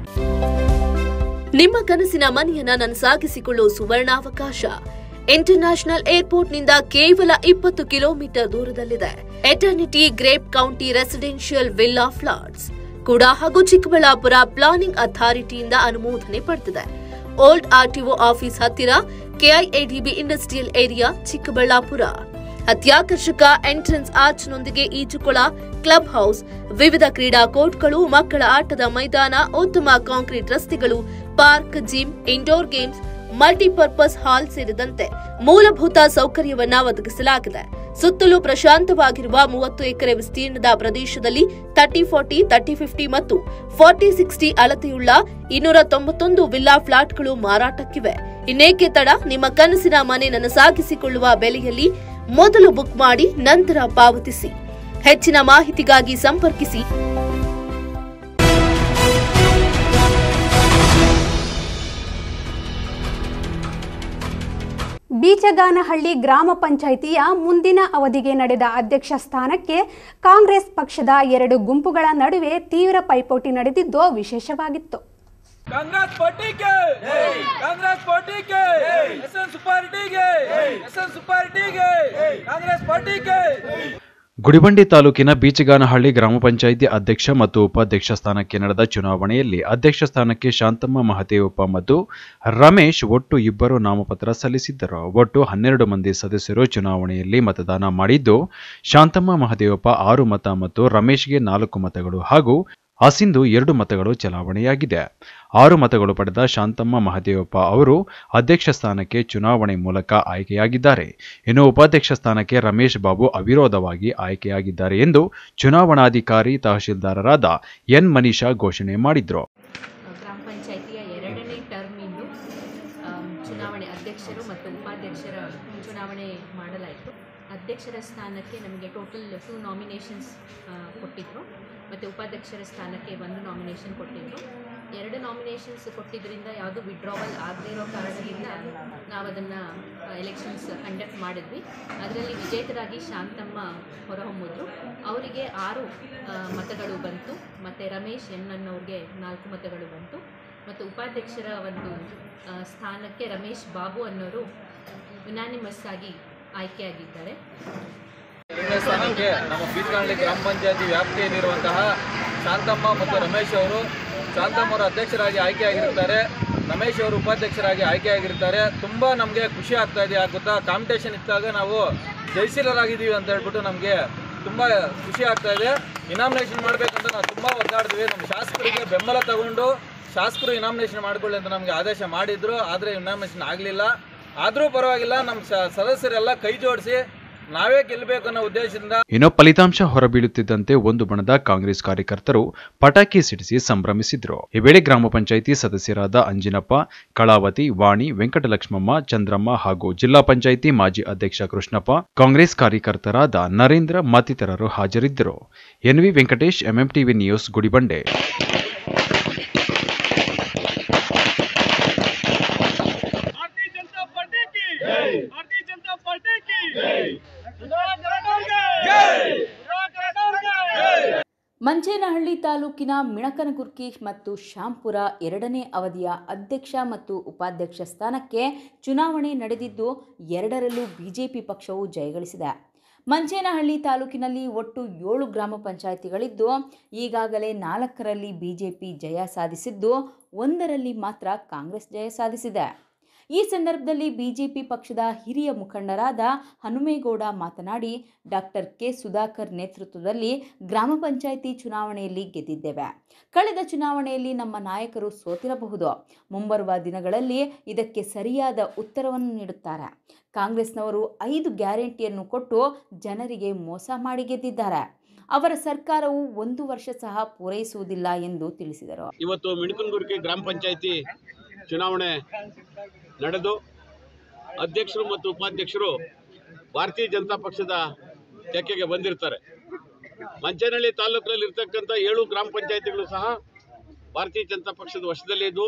ನಿಮ್ಮ ಕನಸಿನ ಮನೆಯನ್ನ ನನಸಾಗಿಸಿಕೊಳ್ಳುವ ಸುವರ್ಣಾವಕಾಶ. ಇಂಟರ್ನ್ಯಾಷನಲ್ ಏರ್ಪೋರ್ಟ್ನಿಂದ ಕೇವಲ ಇಪ್ಪತ್ತು ಕಿಲೋಮೀಟರ್ ದೂರದಲ್ಲಿದೆ. Eternity grape county residential villa flats ಕೂಡ ಹಾಗೂ ಚಿಕ್ಕಬಳ್ಳಾಪುರ ಪ್ಲಾನಿಂಗ್ ಅಥಾರಿಟಿಯಿಂದ ಅನುಮೋದನೆ ಪಡೆದಿದೆ. ಓಲ್ಡ್ ಆರ್ಟಿಒ ಆಫೀಸ್ ಹತ್ತಿರ, ಕೆಐಎಡಿಬಿ ಇಂಡಸ್ಟ್ರಿಯಲ್ ಏರಿಯಾ, ಚಿಕ್ಕಬಳ್ಳಾಪುರ. ಅತ್ಯಾಕರ್ಷಕ ಎಂಟ್ರೆನ್ಸ್ ಆರ್ಚ್ನೊಂದಿಗೆ ಈಜುಕೊಳ, ಕ್ಲಬ್ ಹೌಸ್, ವಿವಿಧ ಕ್ರೀಡಾ ಕೋರ್ಟ್ಗಳು, ಮಕ್ಕಳ ಆಟದ ಮೈದಾನ, ಉತ್ತಮ ಕಾಂಕ್ರೀಟ್ ರಸ್ತೆಗಳು, park, gym, indoor games, multipurpose hall ಸೇರಿದಂತೆ ಮೂಲಭೂತ ಸೌಕರ್ಯವನ್ನ ಒದಗಿಸಲಾಗಿದೆ. ಸುತ್ತಲೂ ಪ್ರಶಾಂತವಾಗಿರುವ ಮೂವತ್ತು ಎಕರೆ ವಿಸ್ತೀರ್ಣದ ಪ್ರದೇಶದಲ್ಲಿ ತರ್ಟಿ ಫಾರ್ಟಿ, ತರ್ಟಿ ಫಿಫ್ಟಿ ಮತ್ತು ಫಾರ್ಟಿ ಸಿಕ್ಸ್ಟಿ ಅಳತೆಯುಳ್ಳ ಇನ್ನೂರ ತೊಂಬತ್ತೊಂದು ವಿಲ್ಲಾ ಫ್ಲಾಟ್ಗಳು ಮಾರಾಟಕ್ಕಿವೆ. ಇನ್ನೇಕೆ ತಡ? ನಿಮ್ಮ ಕನಸಿನ ಮನೆ ನನಸಾಗಿಸಿಕೊಳ್ಳುವ ಬೆಲೆಯಲ್ಲಿ ಮೊದಲು ಬುಕ್ ಮಾಡಿ, ನಂತರ ಪಾವತಿಸಿ. ಹೆಚ್ಚಿನ ಮಾಹಿತಿಗಾಗಿ ಸಂಪರ್ಕಿಸಿ ಬೀಚಗಾನಹಳ್ಳಿ ಗ್ರಾಮ ಪಂಚಾಯಿತಿಯ ಮುಂದಿನ ಅವಧಿಗೆ ನಡೆದ ಅಧ್ಯಕ್ಷ ಸ್ಥಾನಕ್ಕೆ ಕಾಂಗ್ರೆಸ್ ಪಕ್ಷದ ಎರಡು ಗುಂಪುಗಳ ನಡುವೆ ತೀವ್ರ ಪೈಪೋಟಿ ನಡೆದಿದ್ದು ವಿಶೇಷವಾಗಿತ್ತು. ಕಾಂಗ್ರೆಸ್ ಪಾರ್ಟಿಗೆ ಕಾಂಗ್ರೆಸ್ ಪಾರ್ಟಿಗೆ ಎಸ್ಎನ್ ಸುಪಾರ್ಟಿಗೆ ಎಸ್ಎನ್ ಸುಪಾರ್ಟಿಗೆ ಕಾಂಗ್ರೆಸ್ ಪಾರ್ಟಿಗೆ. ಗುಡಿಬಂಡೆ ತಾಲೂಕಿನ ಬೀಚಗಾನಹಳ್ಳಿ ಗ್ರಾಮ ಪಂಚಾಯಿತಿ ಅಧ್ಯಕ್ಷ ಮತ್ತು ಉಪಾಧ್ಯಕ್ಷ ಸ್ಥಾನಕ್ಕೆ ನಡೆದ ಚುನಾವಣೆಯಲ್ಲಿ ಅಧ್ಯಕ್ಷ ಸ್ಥಾನಕ್ಕೆ ಶಾಂತಮ್ಮ ಮಹದೇವಪ್ಪ ಮತ್ತು ರಮೇಶ್ ಒಟ್ಟು ಇಬ್ಬರು ನಾಮಪತ್ರ ಸಲ್ಲಿಸಿದ್ದರು. ಒಟ್ಟು ಹನ್ನೆರಡು ಮಂದಿ ಸದಸ್ಯರು ಚುನಾವಣೆಯಲ್ಲಿ ಮತದಾನ ಮಾಡಿದ್ದು, ಶಾಂತಮ್ಮ ಮಹದೇವಪ್ಪ ಆರು ಮತ ಮತ್ತು ರಮೇಶ್ಗೆ ನಾಲ್ಕು ಮತಗಳು ಹಾಗೂ ಅಸಿಂಧು ಎರಡು ಮತಗಳು ಚಲಾವಣೆಯಾಗಿದೆ. ಆರು ಮತಗಳು ಪಡೆದ ಶಾಂತಮ್ಮ ಮಹದೇವಪ್ಪ ಅವರು ಅಧ್ಯಕ್ಷ ಸ್ಥಾನಕ್ಕೆ ಚುನಾವಣೆ ಮೂಲಕ ಆಯ್ಕೆಯಾಗಿದ್ದಾರೆ. ಇನ್ನು ಉಪಾಧ್ಯಕ್ಷ ಸ್ಥಾನಕ್ಕೆ ರಮೇಶ್ ಬಾಬು ಅವಿರೋಧವಾಗಿ ಆಯ್ಕೆಯಾಗಿದ್ದಾರೆ ಎಂದು ಚುನಾವಣಾಧಿಕಾರಿ ತಹಶೀಲ್ದಾರರಾದ ಎನ್ ಮನೀಷಾ ಘೋಷಣೆ ಮಾಡಿದ್ರು. ಗ್ರಾಮ ಪಂಚಾಯಿತಿಯ ಎರಡನೇ ಟರ್ಮ್ ಇಂದು ಚುನಾವಣೆ ಅಧ್ಯಕ್ಷರು ಮತ್ತು ಉಪಾಧ್ಯಕ್ಷರ ಚುನಾವಣೆ ಮಾಡಲಾಯಿತು. ಅಧ್ಯಕ್ಷರ ಸ್ಥಾನಕ್ಕೆ ನಮಗೆ ಟೋಟಲ್ ಟೂ ನಾಮಿನೇಷನ್ಸ್ ಕೊಟ್ಟಿದ್ರು ಮತ್ತು ಉಪಾಧ್ಯಕ್ಷರ ಸ್ಥಾನಕ್ಕೆ ಒಂದು ನಾಮಿನೇಷನ್ ಕೊಟ್ಟಿದ್ರು. ಎರಡು ನಾಮಿನೇಷನ್ಸ್ ಕೊಟ್ಟಿದ್ದರಿಂದ ಯಾವುದು ವಿಡ್ರಾವಲ್ ಆಗದೇ ಇರೋ ಕಾರಣದಿಂದ ನಾವು ಅದನ್ನು ಎಲೆಕ್ಷನ್ಸ್ ಕಂಡಕ್ಟ್ ಮಾಡಿದ್ವಿ. ಅದರಲ್ಲಿ ವಿಜೇತರಾಗಿ ಶಾಂತಮ್ಮ ಹೊರಹೊಮ್ಮಿದ್ರು. ಅವರಿಗೆ ಆರು ಮತಗಳು ಬಂತು ಮತ್ತು ರಮೇಶ್ ಎನ್ ಅನ್ನೋರಿಗೆ ನಾಲ್ಕು ಮತಗಳು ಬಂತು ಮತ್ತು ಉಪಾಧ್ಯಕ್ಷರ ಒಂದು ಸ್ಥಾನಕ್ಕೆ ರಮೇಶ್ ಬಾಬು ಅನ್ನೋರು ಯುನಾನಿಮಸ್ ಆಗಿ ಆಯ್ಕೆಯಾಗಿದ್ದಾರೆ. ಎರಡನೇ ಸ್ಥಾನಕ್ಕೆ ನಮ್ಮ ಬೀಚನಹಳ್ಳಿ ಗ್ರಾಮ ಪಂಚಾಯತಿ ವ್ಯಾಪ್ತಿಯಲ್ಲಿರುವಂತಹ ಶಾಂತಮ್ಮ ಮತ್ತು ರಮೇಶ್ ಅವರು, ಶಾಂತಮ್ಮ ಅವರು ಅಧ್ಯಕ್ಷರಾಗಿ ಆಯ್ಕೆಯಾಗಿರ್ತಾರೆ, ರಮೇಶ್ ಅವರು ಉಪಾಧ್ಯಕ್ಷರಾಗಿ ಆಯ್ಕೆಯಾಗಿರ್ತಾರೆ. ತುಂಬ ನಮಗೆ ಖುಷಿ ಆಗ್ತಾ ಇದೆ. ಆಗುತ್ತಾ ಕಾಂಪಿಟೇಷನ್ ಇದ್ದಾಗ ನಾವು ಜಯಶೀಲರಾಗಿದ್ದೀವಿ ಅಂತ ಹೇಳ್ಬಿಟ್ಟು ನಮಗೆ ತುಂಬ ಖುಷಿ ಆಗ್ತಾ ಇದೆ. ಇನಾಮಿನೇಷನ್ ಮಾಡಬೇಕಂತ ನಾವು ತುಂಬ ಒದ್ದಾಡಿದ್ವಿ. ನಮ್ಮ ಶಾಸಕರಿಗೆ ಬೆಂಬಲ ತಗೊಂಡು ಶಾಸಕರು ಇನಾಮಿನೇಷನ್ ಮಾಡಿಕೊಳ್ಳಿ ಅಂತ ನಮಗೆ ಆದೇಶ ಮಾಡಿದ್ರು. ಆದರೆ ಇನಾಮಿನೇಷನ್ ಆಗಲಿಲ್ಲ. ಆದರೂ ಪರವಾಗಿಲ್ಲ, ನಮ್ಮ ಸದಸ್ಯರೆಲ್ಲ ಕೈ ಜೋಡಿಸಿ ನಾವೇ ಗೆಲ್ಲಬೇಕು ಅನ್ನೋ ಉದ್ದೇಶದಿಂದ. ಇನ್ನು ಫಲಿತಾಂಶ ಹೊರಬೀಳುತ್ತಿದ್ದಂತೆ ಒಂದು ಬಣದ ಕಾಂಗ್ರೆಸ್ ಕಾರ್ಯಕರ್ತರು ಪಟಾಕಿ ಸಿಡಿಸಿ ಸಂಭ್ರಮಿಸಿದ್ರು. ಈ ವೇಳೆ ಗ್ರಾಮ ಪಂಚಾಯಿತಿ ಸದಸ್ಯರಾದ ಅಂಜಿನಪ್ಪ, ಕಳಾವತಿ, ವಾಣಿ, ವೆಂಕಟಲಕ್ಷ್ಮಮ್ಮ, ಚಂದ್ರಮ್ಮ ಹಾಗೂ ಜಿಲ್ಲಾ ಪಂಚಾಯಿತಿ ಮಾಜಿ ಅಧ್ಯಕ್ಷ ಕೃಷ್ಣಪ್ಪ, ಕಾಂಗ್ರೆಸ್ ಕಾರ್ಯಕರ್ತರಾದ ನರೇಂದ್ರ ಮತ್ತಿತರರು ಹಾಜರಿದ್ದರು. NV Venkatesh, MMTV news, Gudibande. Manchenahalli ತಾಲೂಕಿನ ಮಿಣಕನಗುರ್ಕಿ ಮತ್ತು ಶಾಂಪುರ ಎರಡನೇ ಅವಧಿಯ ಅಧ್ಯಕ್ಷ ಮತ್ತು ಉಪಾಧ್ಯಕ್ಷ ಸ್ಥಾನಕ್ಕೆ ಚುನಾವಣೆ ನಡೆದಿದ್ದು ಎರಡರಲ್ಲೂ ಬಿಜೆಪಿ ಪಕ್ಷವು ಜಯಗಳಿಸಿದೆ. ಮಂಚೇನಹಳ್ಳಿ ತಾಲೂಕಿನಲ್ಲಿ ಒಟ್ಟು ಏಳು ಗ್ರಾಮ ಪಂಚಾಯಿತಿಗಳಿದ್ದು ಈಗಾಗಲೇ ನಾಲ್ಕರಲ್ಲಿ ಬಿಜೆಪಿ ಜಯ ಸಾಧಿಸಿದ್ದು ಒಂದರಲ್ಲಿ ಮಾತ್ರ ಕಾಂಗ್ರೆಸ್ ಜಯ ಸಾಧಿಸಿದೆ. ಈ ಸಂದರ್ಭದಲ್ಲಿ ಬಿಜೆಪಿ ಪಕ್ಷದ ಹಿರಿಯ ಮುಖಂಡರಾದ ಹನುಮೇಗೌಡ ಮಾತನಾಡಿ, ಡಾಕ್ಟರ್ ಕೆ ಸುಧಾಕರ್ ನೇತೃತ್ವದಲ್ಲಿ ಗ್ರಾಮ ಪಂಚಾಯಿತಿ ಚುನಾವಣೆಯಲ್ಲಿ ಗೆದ್ದಿದ್ದೇವೆ. ಕಳೆದ ಚುನಾವಣೆಯಲ್ಲಿ ನಮ್ಮ ನಾಯಕರು ಸೋತಿರಬಹುದು. ಮುಂಬರುವ ದಿನಗಳಲ್ಲಿ ಇದಕ್ಕೆ ಸರಿಯಾದ ಉತ್ತರವನ್ನು ನೀಡುತ್ತಾರೆ. ಕಾಂಗ್ರೆಸ್ನವರು ಐದು ಗ್ಯಾರಂಟಿಯನ್ನು ಕೊಟ್ಟು ಜನರಿಗೆ ಮೋಸ ಮಾಡಿ ಗೆದ್ದಿದ್ದಾರೆ. ಅವರ ಸರ್ಕಾರವು ಒಂದು ವರ್ಷ ಸಹ ಪೂರೈಸುವುದಿಲ್ಲ ಎಂದು ತಿಳಿಸಿದರು. ಇವತ್ತು ಮಿಣಕನಗುರ್ಕಿ ಗ್ರಾಮ ಪಂಚಾಯಿತಿ ಚುನಾವಣೆ ನಡೆದು ಅಧ್ಯಕ್ಷರು ಮತ್ತು ಉಪಾಧ್ಯಕ್ಷರು ಭಾರತೀಯ ಜನತಾ ಪಕ್ಷದ ತೆಕ್ಕೆಗೆ ಬಂದಿರ್ತಾರೆ. ಮಂಚೇನಹಳ್ಳಿ ತಾಲೂಕಿನಲ್ಲಿ ಇರ್ತಕ್ಕಂಥ ಏಳು ಗ್ರಾಮ ಪಂಚಾಯಿತಿಗಳು ಸಹ ಭಾರತೀಯ ಜನತಾ ಪಕ್ಷದ ವಶದಲ್ಲೇ ಇದ್ದು,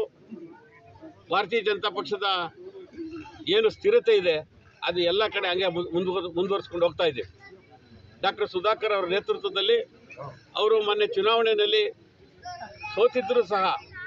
ಭಾರತೀಯ ಜನತಾ ಪಕ್ಷದ ಏನು ಸ್ಥಿರತೆ ಇದೆ ಅದು ಎಲ್ಲ ಕಡೆ ಹಂಗೆ ಮುಂದುವರ್ ಮುಂದುವರಿಸ್ಕೊಂಡು ಹೋಗ್ತಾ ಇದೆ. ಡಾಕ್ಟರ್ ಸುಧಾಕರ್ ಅವರ ನೇತೃತ್ವದಲ್ಲಿ ಅವರು ಮೊನ್ನೆ ಚುನಾವಣೆಯಲ್ಲಿ ಸೋತಿದ್ದರೂ ಸಹ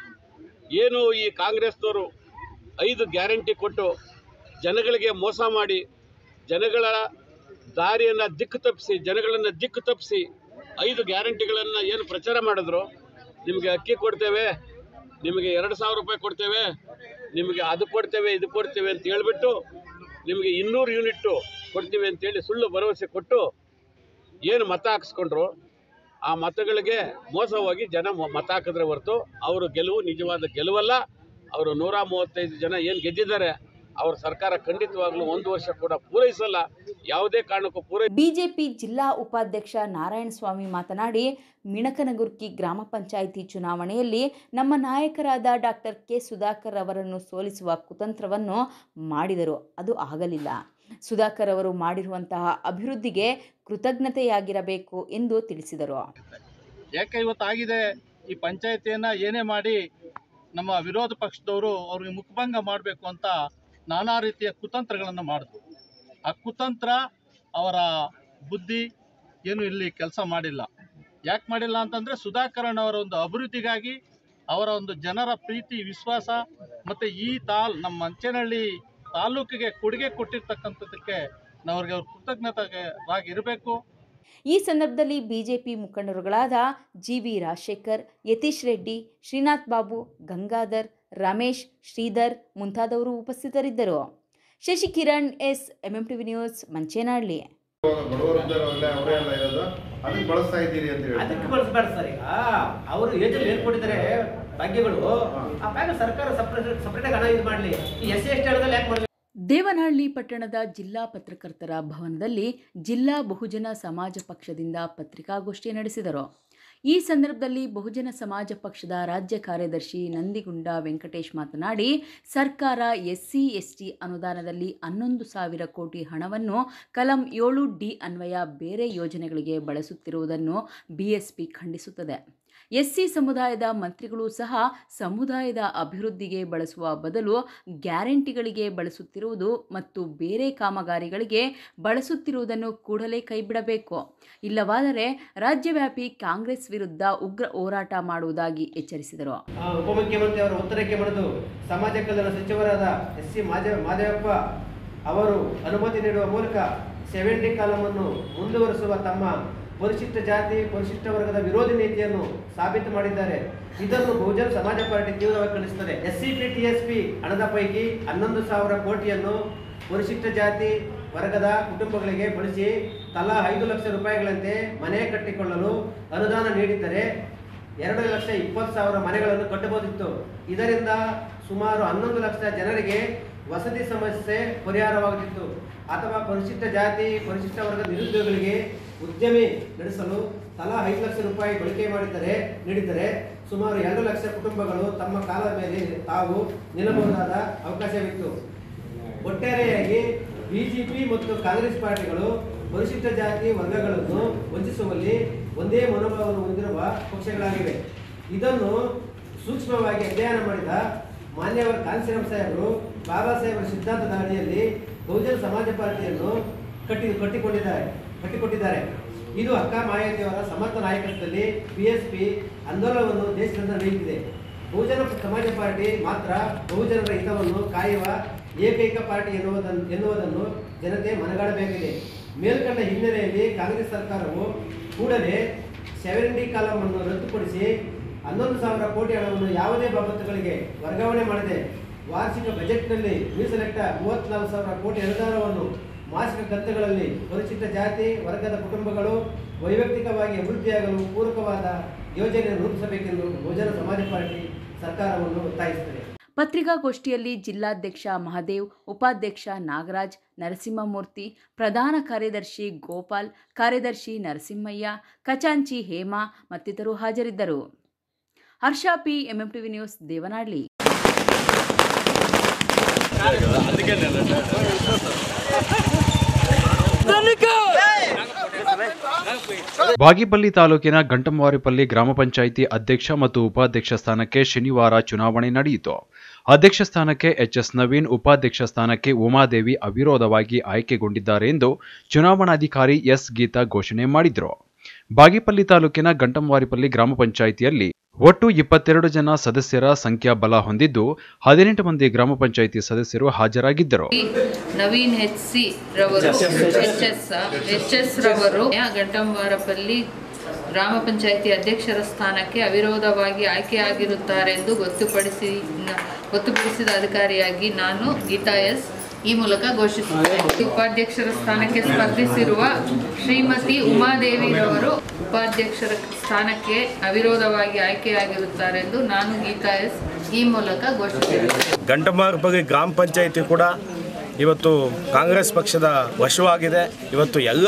ಏನು ಈ ಕಾಂಗ್ರೆಸ್ನವರು ಐದು ಗ್ಯಾರಂಟಿ ಕೊಟ್ಟು ಜನಗಳಿಗೆ ಮೋಸ ಮಾಡಿ ಜನಗಳ ದಾರಿಯನ್ನು ದಿಕ್ಕು ತಪ್ಪಿಸಿ ಜನಗಳನ್ನು ದಿಕ್ಕು ತಪ್ಪಿಸಿ ಐದು ಗ್ಯಾರಂಟಿಗಳನ್ನು ಏನು ಪ್ರಚಾರ ಮಾಡಿದ್ರು, ನಿಮಗೆ ಅಕ್ಕಿ ಕೊಡ್ತೇವೆ, ನಿಮಗೆ ಎರಡು ಸಾವಿರ ರೂಪಾಯಿ ಕೊಡ್ತೇವೆ, ನಿಮಗೆ ಅದು ಕೊಡ್ತೇವೆ ಇದು ಕೊಡ್ತೇವೆ ಅಂತ ಹೇಳ್ಬಿಟ್ಟು ನಿಮಗೆ ಇನ್ನೂರು ಯೂನಿಟ್ಟು ಕೊಡ್ತೀವಿ ಅಂತೇಳಿ ಸುಳ್ಳು ಭರವಸೆ ಕೊಟ್ಟು ಏನು ಮತ ಹಾಕಿಸ್ಕೊಂಡ್ರು, ಆ ಮತಗಳಿಗೆ ಮೋಸವಾಗಿ ಜನ ಮತ ಹಾಕಿದ್ರೆ ಹೊರತು ಅವರು ಗೆಲುವು ನಿಜವಾದ ಗೆಲುವಲ್ಲ. ಅವರು ನೂರ ಮೂವತ್ತೈದು ಜನ ಏನು ಗೆದ್ದಿದ್ದಾರೆ ಅವರ ಸರ್ಕಾರ ಖಂಡಿತವಾಗ್ಲೂ ಒಂದು ವರ್ಷ ಕೂಡ ಪೂರೈಸಲ್ಲ, ಯಾವುದೇ ಕಾರಣಕ್ಕೂ ಪೂರೈ. ಬಿಜೆಪಿ ಜಿಲ್ಲಾ ಉಪಾಧ್ಯಕ್ಷ ನಾರಾಯಣಸ್ವಾಮಿ ಮಾತನಾಡಿ, ಮಿಣಕನಗುರ್ಕಿ ಗ್ರಾಮ ಪಂಚಾಯಿತಿ ಚುನಾವಣೆಯಲ್ಲಿ ನಮ್ಮ ನಾಯಕರಾದ ಡಾಕ್ಟರ್ ಕೆ ಸುಧಾಕರ್ ಅವರನ್ನು ಸೋಲಿಸುವ ಕುತಂತ್ರವನ್ನು ಮಾಡಿದರು, ಅದು ಆಗಲಿಲ್ಲ. ಸುಧಾಕರ್ ಅವರು ಮಾಡಿರುವಂತಹ ಅಭಿವೃದ್ಧಿಗೆ ಕೃತಜ್ಞತೆಯಾಗಿರಬೇಕು ಎಂದು ತಿಳಿಸಿದರು. ಯಾಕೆ ಇವತ್ತಾಗಿದೆ, ಈ ಪಂಚಾಯತಿಯನ್ನು ಏನೇ ಮಾಡಿ ನಮ್ಮ ವಿರೋಧ ಪಕ್ಷದವರು ಅವ್ರಿಗೆ ಮುಖಭಂಗ ಮಾಡಬೇಕು ಅಂತ ನಾನಾ ರೀತಿಯ ಕುತಂತ್ರಗಳನ್ನು ಮಾಡಿದ್ರು. ಆ ಕುತಂತ್ರ ಅವರ ಬುದ್ಧಿ ಏನು ಇಲ್ಲಿ ಕೆಲಸ ಮಾಡಿಲ್ಲ. ಯಾಕೆ ಮಾಡಿಲ್ಲ ಅಂತಂದರೆ ಸುಧಾಕರನ್ ಅವರ ಒಂದು ಅಭಿವೃದ್ಧಿಗಾಗಿ, ಅವರ ಒಂದು ಜನರ ಪ್ರೀತಿ ವಿಶ್ವಾಸ ಮತ್ತು ಈ ತಾಲ್ ನಮ್ಮ ಮಂಚೇನಹಳ್ಳಿ ತಾಲೂಕಿಗೆ ಕೊಡುಗೆ ಕೊಟ್ಟಿರ್ತಕ್ಕಂಥದ್ದಕ್ಕೆ ನಾವು ಅವ್ರಿಗೆ ಅವ್ರ ಕೃತಜ್ಞತೆಯಾಗಿರಬೇಕು. ಈ ಸಂದರ್ಭದಲ್ಲಿ ಬಿಜೆಪಿ ಮುಖಂಡರುಗಳಾದ ಜಿ ವಿ ರಾಜಶೇಖರ್, ಯತೀಶ್ ರೆಡ್ಡಿ, ಶ್ರೀನಾಥ್ ಬಾಬು, ಗಂಗಾಧರ್, ರಮೇಶ್, ಶ್ರೀಧರ್ ಮುಂತಾದವರು ಉಪಸ್ಥಿತರಿದ್ದರು. Shashikiran S, MMTV news, Manchenahalli. ಅದಕ್ಕೆ ಬಳಸ್ತಾ ಇದ್ದೀರಿ ಅಂತ ಹೇಳಿ ಅದಕ್ಕೆ ಬಳಸಬೇಡ ಸರ್. ಈಗ ಅವರು ಏಜಲ್ಲಿ ಏನು ಕೊಟ್ಟಿದ್ದಾರೆ ಭಾಗ್ಯಗಳು, ಆ ಭಾಗ್ಯ ಸರ್ಕಾರ ಸಪ್ರೇಟ್ ಸಪ್ರೇಟಾಗಿ ಹಣ ಇದು ಮಾಡಲಿ. ಈ ಎಸ್ ಸಿ ಎಸ್ ಟಿ ಹಣದಲ್ಲಿ ಯಾಕೆ ಮಾಡಲಿ? ದೇವನಹಳ್ಳಿ ಪಟ್ಟಣದ ಜಿಲ್ಲಾ ಪತ್ರಕರ್ತರ ಭವನದಲ್ಲಿ ಜಿಲ್ಲಾ ಬಹುಜನ ಸಮಾಜ ಪಕ್ಷದಿಂದ ಪತ್ರಿಕಾಗೋಷ್ಠಿ ನಡೆಸಿದರು. ಈ ಸಂದರ್ಭದಲ್ಲಿ ಬಹುಜನ ಸಮಾಜ ಪಕ್ಷದ ರಾಜ್ಯ ಕಾರ್ಯದರ್ಶಿ ನಂದಿಗುಂಡ ವೆಂಕಟೇಶ್ ಮಾತನಾಡಿ, ಸರ್ಕಾರ ಎಸ್ಸಿ ಎಸ್ಟಿ ಅನುದಾನದಲ್ಲಿ ಹನ್ನೊಂದು ಸಾವಿರ ಕೋಟಿ ಹಣವನ್ನು ಕಲಂ ಏಳು ಡಿ ಅನ್ವಯ ಬೇರೆ ಯೋಜನೆಗಳಿಗೆ ಬಳಸುತ್ತಿರುವುದನ್ನು ಬಿಎಸ್ಪಿ ಖಂಡಿಸುತ್ತದೆ. ಎಸ್ಸಿ ಸಮುದಾಯದ ಮಂತ್ರಿಗಳು ಸಹ ಸಮುದಾಯದ ಅಭಿವೃದ್ಧಿಗೆ ಬಳಸುವ ಬದಲು ಗ್ಯಾರಂಟಿಗಳಿಗೆ ಬಳಸುತ್ತಿರುವುದು ಮತ್ತು ಬೇರೆ ಕಾಮಗಾರಿಗಳಿಗೆ ಬಳಸುತ್ತಿರುವುದನ್ನು ಕೂಡಲೇ ಕೈಬಿಡಬೇಕು. ಇಲ್ಲವಾದರೆ ರಾಜ್ಯವ್ಯಾಪಿ ಕಾಂಗ್ರೆಸ್ ವಿರುದ್ಧ ಉಗ್ರ ಹೋರಾಟ ಮಾಡುವುದಾಗಿ ಎಚ್ಚರಿಸಿದರು. ಉಪಮುಖ್ಯಮಂತ್ರಿ ಅವರ ಉತ್ತರಕ್ಕೆ ಮಣಿದು ಸಮಾಜ ಕಲ್ಯಾಣ ಸಚಿವರಾದ ಎಸ್ ಸಿ ಮಾದೇವಪ್ಪ ಅವರು ಅನುಮತಿ ನೀಡುವ ಮೂಲಕ ಸೆವೆಂಟಿ ಕಾಲಮನ್ನು ಮುಂದುವರಿಸುವ ತಮ್ಮ ಪರಿಶಿಷ್ಟ ಜಾತಿ ಪರಿಶಿಷ್ಟ ವರ್ಗದ ವಿರೋಧಿ ನೀತಿಯನ್ನು ಸಾಬೀತು ಮಾಡಿದ್ದಾರೆ. ಇದನ್ನು ಬಹುಜನ ಸಮಾಜ ಪಾರ್ಟಿ ತೀವ್ರವಾಗಿ ಖಂಡಿಸುತ್ತದೆ. SC P T S P ಹಣದ ಪೈಕಿ ಹನ್ನೊಂದು ಸಾವಿರ ಕೋಟಿಯನ್ನು ಪರಿಶಿಷ್ಟ ಜಾತಿ ವರ್ಗದ ಕುಟುಂಬಗಳಿಗೆ ಬಳಸಿ ತಲಾ ಐದು ಲಕ್ಷ ರೂಪಾಯಿಗಳಂತೆ ಮನೆ ಕಟ್ಟಿಕೊಳ್ಳಲು ಅನುದಾನ ನೀಡಿದ್ದರೆ ಎರಡು ಲಕ್ಷ ಇಪ್ಪತ್ತು ಸಾವಿರ ಮನೆಗಳನ್ನು ಕಟ್ಟಬಹುದಿತ್ತು. ಇದರಿಂದ ಸುಮಾರು ಹನ್ನೊಂದು ಲಕ್ಷ ಜನರಿಗೆ ವಸತಿ ಸಮಸ್ಯೆ ಪರಿಹಾರವಾಗುತ್ತಿತ್ತು. ಅಥವಾ ಪರಿಶಿಷ್ಟ ಜಾತಿ ಪರಿಶಿಷ್ಟ ವರ್ಗದ ನಿರುದ್ಯೋಗಿಗಳಿಗೆ ಉದ್ಯಮಿ ನಡೆಸಲು ತಲಾ ಐದು ಲಕ್ಷ ರೂಪಾಯಿ ಬಳಕೆ ಮಾಡಿದರೆ ನೀಡಿದರೆ ಸುಮಾರು ಎರಡು ಲಕ್ಷ ಕುಟುಂಬಗಳು ತಮ್ಮ ಕಾಲದ ಮೇಲೆ ತಾವು ನಿಲ್ಲಬಹುದಾದ ಅವಕಾಶವಿತ್ತು. ಒಟ್ಟಾರೆಯಾಗಿ ಬಿಜೆಪಿ ಮತ್ತು ಕಾಂಗ್ರೆಸ್ ಪಾರ್ಟಿಗಳು ಪರಿಶಿಷ್ಟ ಜಾತಿ ವರ್ಗಗಳನ್ನು ವಂಚಿಸುವಲ್ಲಿ ಒಂದೇ ಮನೋಭಾವವನ್ನು ಹೊಂದಿರುವ ಪಕ್ಷಗಳಾಗಿವೆ. ಇದನ್ನು ಸೂಕ್ಷ್ಮವಾಗಿ ಅಧ್ಯಯನ ಮಾಡಿದ ಮಾನ್ಯವರ ಕಾಂತಿರಾಮ್ ಸಾಹೇಬರು ಬಾಬಾ ಸಾಹೇಬರ ಸಿದ್ಧಾಂತದ ಅಡಿಯಲ್ಲಿ ಬಹುಜನ ಸಮಾಜ ಪಾರ್ಟಿಯನ್ನು ಕಟ್ಟಿ ಕಟ್ಟಿಕೊಂಡಿದ್ದಾರೆ ಕಟ್ಟಿಕೊಟ್ಟಿದ್ದಾರೆ. ಇದು ಅಕ್ಕ ಮಾಯಾವತಿಯವರ ಸಮರ್ಥ ನಾಯಕತ್ವದಲ್ಲಿ ಪಿ ಎಸ್ ಪಿ ಆಂದೋಲನವನ್ನು ದೇಶದಿಂದ ನಡೆಯುತ್ತಿದೆ. ಬಹುಜನ ಸಮಾಜ ಪಾರ್ಟಿ ಮಾತ್ರ ಬಹುಜನರ ಹಿತವನ್ನು ಕಾಯುವ ಏಕೈಕ ಪಾರ್ಟಿ ಎನ್ನುವುದನ್ನು ಎನ್ನುವುದನ್ನು ಜನತೆ ಮನಗಾಣಬೇಕಿದೆ. ಮೇಲ್ಕಂಡ ಹಿನ್ನೆಲೆಯಲ್ಲಿ ಕಾಂಗ್ರೆಸ್ ಸರ್ಕಾರವು ಕೂಡಲೇ ಸೆವೆಂಟಿ ಕಾಲಮನ್ನು ರದ್ದುಪಡಿಸಿ ಹನ್ನೊಂದು ಸಾವಿರ ಕೋಟಿ ಹಣವನ್ನು ಯಾವುದೇ ಬಾಬತ್ತುಗಳಿಗೆ ವರ್ಗಾವಣೆ ಮಾಡದೆ ವಾರ್ಷಿಕ ಬಜೆಟ್ನಲ್ಲಿ ಮೀಸಲಿಟ್ಟ ಮೂವತ್ನಾಲ್ಕು ಸಾವಿರ ಕೋಟಿ ಅನುದಾನವನ್ನು ಮಾಸಿಕ ಕಂತುಗಳಲ್ಲಿ ಪರಿಶಿಷ್ಟ ಜಾತಿ ವರ್ಗದ ಕುಟುಂಬಗಳು ವೈಯಕ್ತಿಕವಾಗಿ ಅಭಿವೃದ್ಧಿಯಾಗಲು ಪೂರಕವಾದ ಯೋಜನೆಯನ್ನು ರೂಪಿಸಬೇಕೆಂದು ಬಹುಜನ ಸಮಾಜ ಪಾರ್ಟಿ ಸರ್ಕಾರವನ್ನು ಒತ್ತಾಯಿಸುತ್ತದೆ. ಪತ್ರಿಕಾಗೋಷ್ಠಿಯಲ್ಲಿ ಜಿಲ್ಲಾಧ್ಯಕ್ಷ ಮಹದೇವ್, ಉಪಾಧ್ಯಕ್ಷ ನಾಗರಾಜ್, ನರಸಿಂಹಮೂರ್ತಿ, ಪ್ರಧಾನ ಕಾರ್ಯದರ್ಶಿ ಗೋಪಾಲ್, ಕಾರ್ಯದರ್ಶಿ ನರಸಿಂಹಯ್ಯ, ಖಜಾಂಚಿ ಹೇಮಾ ಮತ್ತಿತರರು ಹಾಜರಿದ್ದರು. Harsha P, MMTV news, Devanahalli. Bagepalli ತಾಲೂಕಿನ ಗಂಟಮವಾರಿಪಲ್ಲಿ ಗ್ರಾಮ ಪಂಚಾಯಿತಿ ಅಧ್ಯಕ್ಷ ಮತ್ತು ಉಪಾಧ್ಯಕ್ಷ ಸ್ಥಾನಕ್ಕೆ ಶನಿವಾರ ಚುನಾವಣೆ ನಡೆಯಿತು. ಅಧ್ಯಕ್ಷ ಸ್ಥಾನಕ್ಕೆ ಎಚ್ ಎಸ್ ನವೀನ್, ಉಪಾಧ್ಯಕ್ಷ ಸ್ಥಾನಕ್ಕೆ ಉಮಾದೇವಿ ಅವಿರೋಧವಾಗಿ ಆಯ್ಕೆಗೊಂಡಿದ್ದಾರೆ ಎಂದು ಚುನಾವಣಾಧಿಕಾರಿ ಎಸ್ ಗೀತಾ ಘೋಷಣೆ ಮಾಡಿದರು. ಬಾಗೇಪಲ್ಲಿ ತಾಲೂಕಿನ ಗಂಟಮವಾರಿಪಲ್ಲಿ ಗ್ರಾಮ ಪಂಚಾಯಿತಿಯಲ್ಲಿ ಒಟ್ಟು ಇಪ್ಪತ್ತೆರಡು ಜನ ಸದಸ್ಯರ ಸಂಖ್ಯಾಬಲ ಹೊಂದಿದ್ದು ಹದಿನೆಂಟು ಮಂದಿ ಗ್ರಾಮ ಪಂಚಾಯಿತಿ ಸದಸ್ಯರು ಹಾಜರಾಗಿದ್ದರು. ನವೀನ್ ಎಚ್ ಸಿ ರವರು ಎಚ್ ಎಸ್ ಎಚ್ ಎಸ್ ರವರು ಗಂಟಮವಾರಪಲ್ಲಿ ಗ್ರಾಮ ಪಂಚಾಯಿತಿ ಅಧ್ಯಕ್ಷರ ಸ್ಥಾನಕ್ಕೆ ಅವಿರೋಧವಾಗಿ ಆಯ್ಕೆಯಾಗಿರುತ್ತಾರೆಂದು ಗೊತ್ತುಪಡಿಸಿ ಗೊತ್ತುಪಡಿಸಿದ ಅಧಿಕಾರಿಯಾಗಿ ನಾನು ಗೀತಾ ಎಸ್ ಈ ಮೂಲಕ ಘೋಷಿಸಿದ್ದೇನೆ. ಉಪಾಧ್ಯಕ್ಷರ ಸ್ಥಾನಕ್ಕೆ ಸ್ಪರ್ಧಿಸಿರುವ ಶ್ರೀಮತಿ ಉಮಾದೇವಿರವರು ಉಪಾಧ್ಯಕ್ಷರ ಸ್ಥಾನಕ್ಕೆ ಅವಿರೋಧವಾಗಿ ಆಯ್ಕೆಯಾಗಿರುತ್ತಾರೆಂದು ನಾನು ಗೀತಾ ಎಸ್ ಈ ಮೂಲಕ ಘೋಷಿಸಿದ್ದೇನೆ. ಗಂಟಮವಾರಪಲ್ಲಿ ಗ್ರಾಮ ಪಂಚಾಯಿತಿ ಕೂಡ ಇವತ್ತು ಕಾಂಗ್ರೆಸ್ ಪಕ್ಷದ ವಶವಾಗಿದೆ. ಇವತ್ತು ಎಲ್ಲ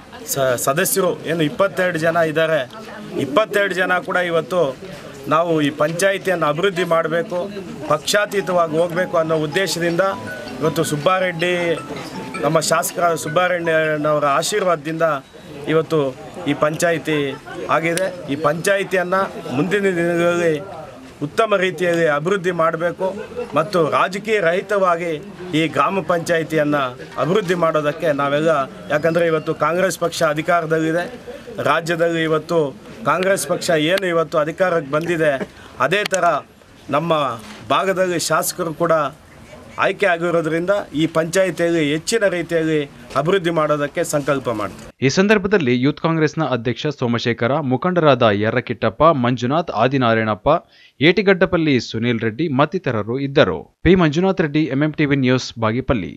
ಸದಸ್ಯರು ಏನು ಇಪ್ಪತ್ತೆರಡು ಜನ ಇದ್ದಾರೆ, ಇಪ್ಪತ್ತೆರಡು ಜನ ಕೂಡ ಇವತ್ತು ನಾವು ಈ ಪಂಚಾಯಿತಿಯನ್ನು ಅಭಿವೃದ್ಧಿ ಮಾಡಬೇಕು, ಪಕ್ಷಾತೀತವಾಗಿ ಹೋಗಬೇಕು ಅನ್ನೋ ಉದ್ದೇಶದಿಂದ ಇವತ್ತು ಸುಬ್ಬಾರೆಡ್ಡಿ ನಮ್ಮ ಶಾಸಕರ ಸುಬ್ಬಾರೆಡ್ಡಿಯವರ ಆಶೀರ್ವಾದದಿಂದ ಇವತ್ತು ಈ ಪಂಚಾಯಿತಿ ಆಗಿದೆ. ಈ ಪಂಚಾಯಿತಿಯನ್ನು ಮುಂದಿನ ದಿನಗಳಲ್ಲಿ ಉತ್ತಮ ರೀತಿಯಲ್ಲಿ ಅಭಿವೃದ್ಧಿ ಮಾಡಬೇಕು ಮತ್ತು ರಾಜಕೀಯ ರಹಿತವಾಗಿ ಈ ಗ್ರಾಮ ಪಂಚಾಯಿತಿಯನ್ನು ಅಭಿವೃದ್ಧಿ ಮಾಡೋದಕ್ಕೆ ನಾವೆಲ್ಲ, ಯಾಕಂದರೆ ಇವತ್ತು ಕಾಂಗ್ರೆಸ್ ಪಕ್ಷ ಅಧಿಕಾರದಲ್ಲಿದೆ, ರಾಜ್ಯದಲ್ಲಿ ಇವತ್ತು ಕಾಂಗ್ರೆಸ್ ಪಕ್ಷ ಏನು ಇವತ್ತು ಅಧಿಕಾರಕ್ಕೆ ಬಂದಿದೆ ಅದೇ ಥರ ನಮ್ಮ ಭಾಗದಲ್ಲಿ ಶಾಸಕರು ಕೂಡ ಆಯ್ಕೆ ಆಗಿರೋದ್ರಿಂದ ಈ ಪಂಚಾಯಿತಿಯಲ್ಲಿ ಹೆಚ್ಚಿನ ರೀತಿಯಲ್ಲಿ ಅಭಿವೃದ್ಧಿ ಮಾಡೋದಕ್ಕೆ ಸಂಕಲ್ಪ ಮಾಡ್ತೀವಿ. ಈ ಸಂದರ್ಭದಲ್ಲಿ ಯೂತ್ ಕಾಂಗ್ರೆಸ್ನ ಅಧ್ಯಕ್ಷ ಸೋಮಶೇಖರ, ಮುಖಂಡರಾದ ಯರ್ರಕಿಟ್ಟಪ್ಪ, ಮಂಜುನಾಥ್, ಆದಿನಾರಾಯಣಪ್ಪ, ಏಟಿಗಡ್ಡಪಲ್ಲಿ ಸುನೀಲ್ ರೆಡ್ಡಿ ಮತ್ತಿತರರು ಇದ್ದರು. P Manjunath Reddy, MMTV news, Bagepalli.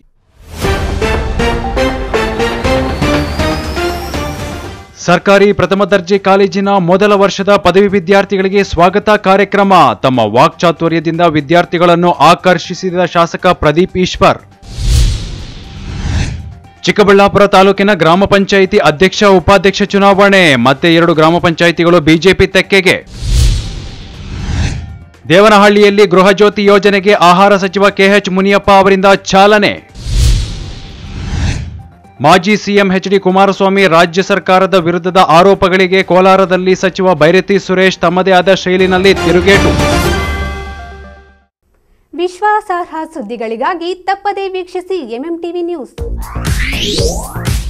ಸರ್ಕಾರಿ ಪ್ರಥಮ ದರ್ಜೆ ಕಾಲೇಜಿನ ಮೊದಲ ವರ್ಷದ ಪದವಿ ವಿದ್ಯಾರ್ಥಿಗಳಿಗೆ ಸ್ವಾಗತ ಕಾರ್ಯಕ್ರಮ. ತಮ್ಮ ವಾಕ್ಚಾತುರ್ಯದಿಂದ ವಿದ್ಯಾರ್ಥಿಗಳನ್ನು ಆಕರ್ಷಿಸಿದ ಶಾಸಕ ಪ್ರದೀಪ್ ಈಶ್ವರ್. ಚಿಕ್ಕಬಳ್ಳಾಪುರ ತಾಲೂಕಿನ ಗ್ರಾಮ ಪಂಚಾಯಿತಿ ಅಧ್ಯಕ್ಷ ಉಪಾಧ್ಯಕ್ಷ ಚುನಾವಣೆ, ಮತ್ತೆ ಎರಡು ಗ್ರಾಮ ಪಂಚಾಯಿತಿಗಳು ಬಿಜೆಪಿ ತೆಕ್ಕೆಗೆ. ದೇವನಹಳ್ಳಿಯಲ್ಲಿ ಗೃಹ ಜ್ಯೋತಿ ಯೋಜನೆಗೆ ಆಹಾರ ಸಚಿವ ಕೆಎಚ್ ಮುನಿಯಪ್ಪ ಅವರಿಂದ ಚಾಲನೆ. ಮಾಜಿ ಸಿಎಂ ಎಚ್ ಡಿ ಕುಮಾರಸ್ವಾಮಿ ರಾಜ್ಯ ಸರ್ಕಾರದ ವಿರುದ್ಧದ ಆರೋಪಗಳಿಗೆ ಕೋಲಾರದಲ್ಲಿ ಸಚಿವ ಬೈರತಿ ಸುರೇಶ್ ತಮ್ಮದೇ ಆದ ಶೈಲಿನಲ್ಲಿ ತಿರುಗೇಟು. ವಿಶ್ವಾಸಾರ್ಹ ಸುದ್ದಿಗಳಿಗಾಗಿ ತಪ್ಪದೇ ವೀಕ್ಷಿಸಿ ಎಂಎಂ ಟಿವಿ ನ್ಯೂಸ್.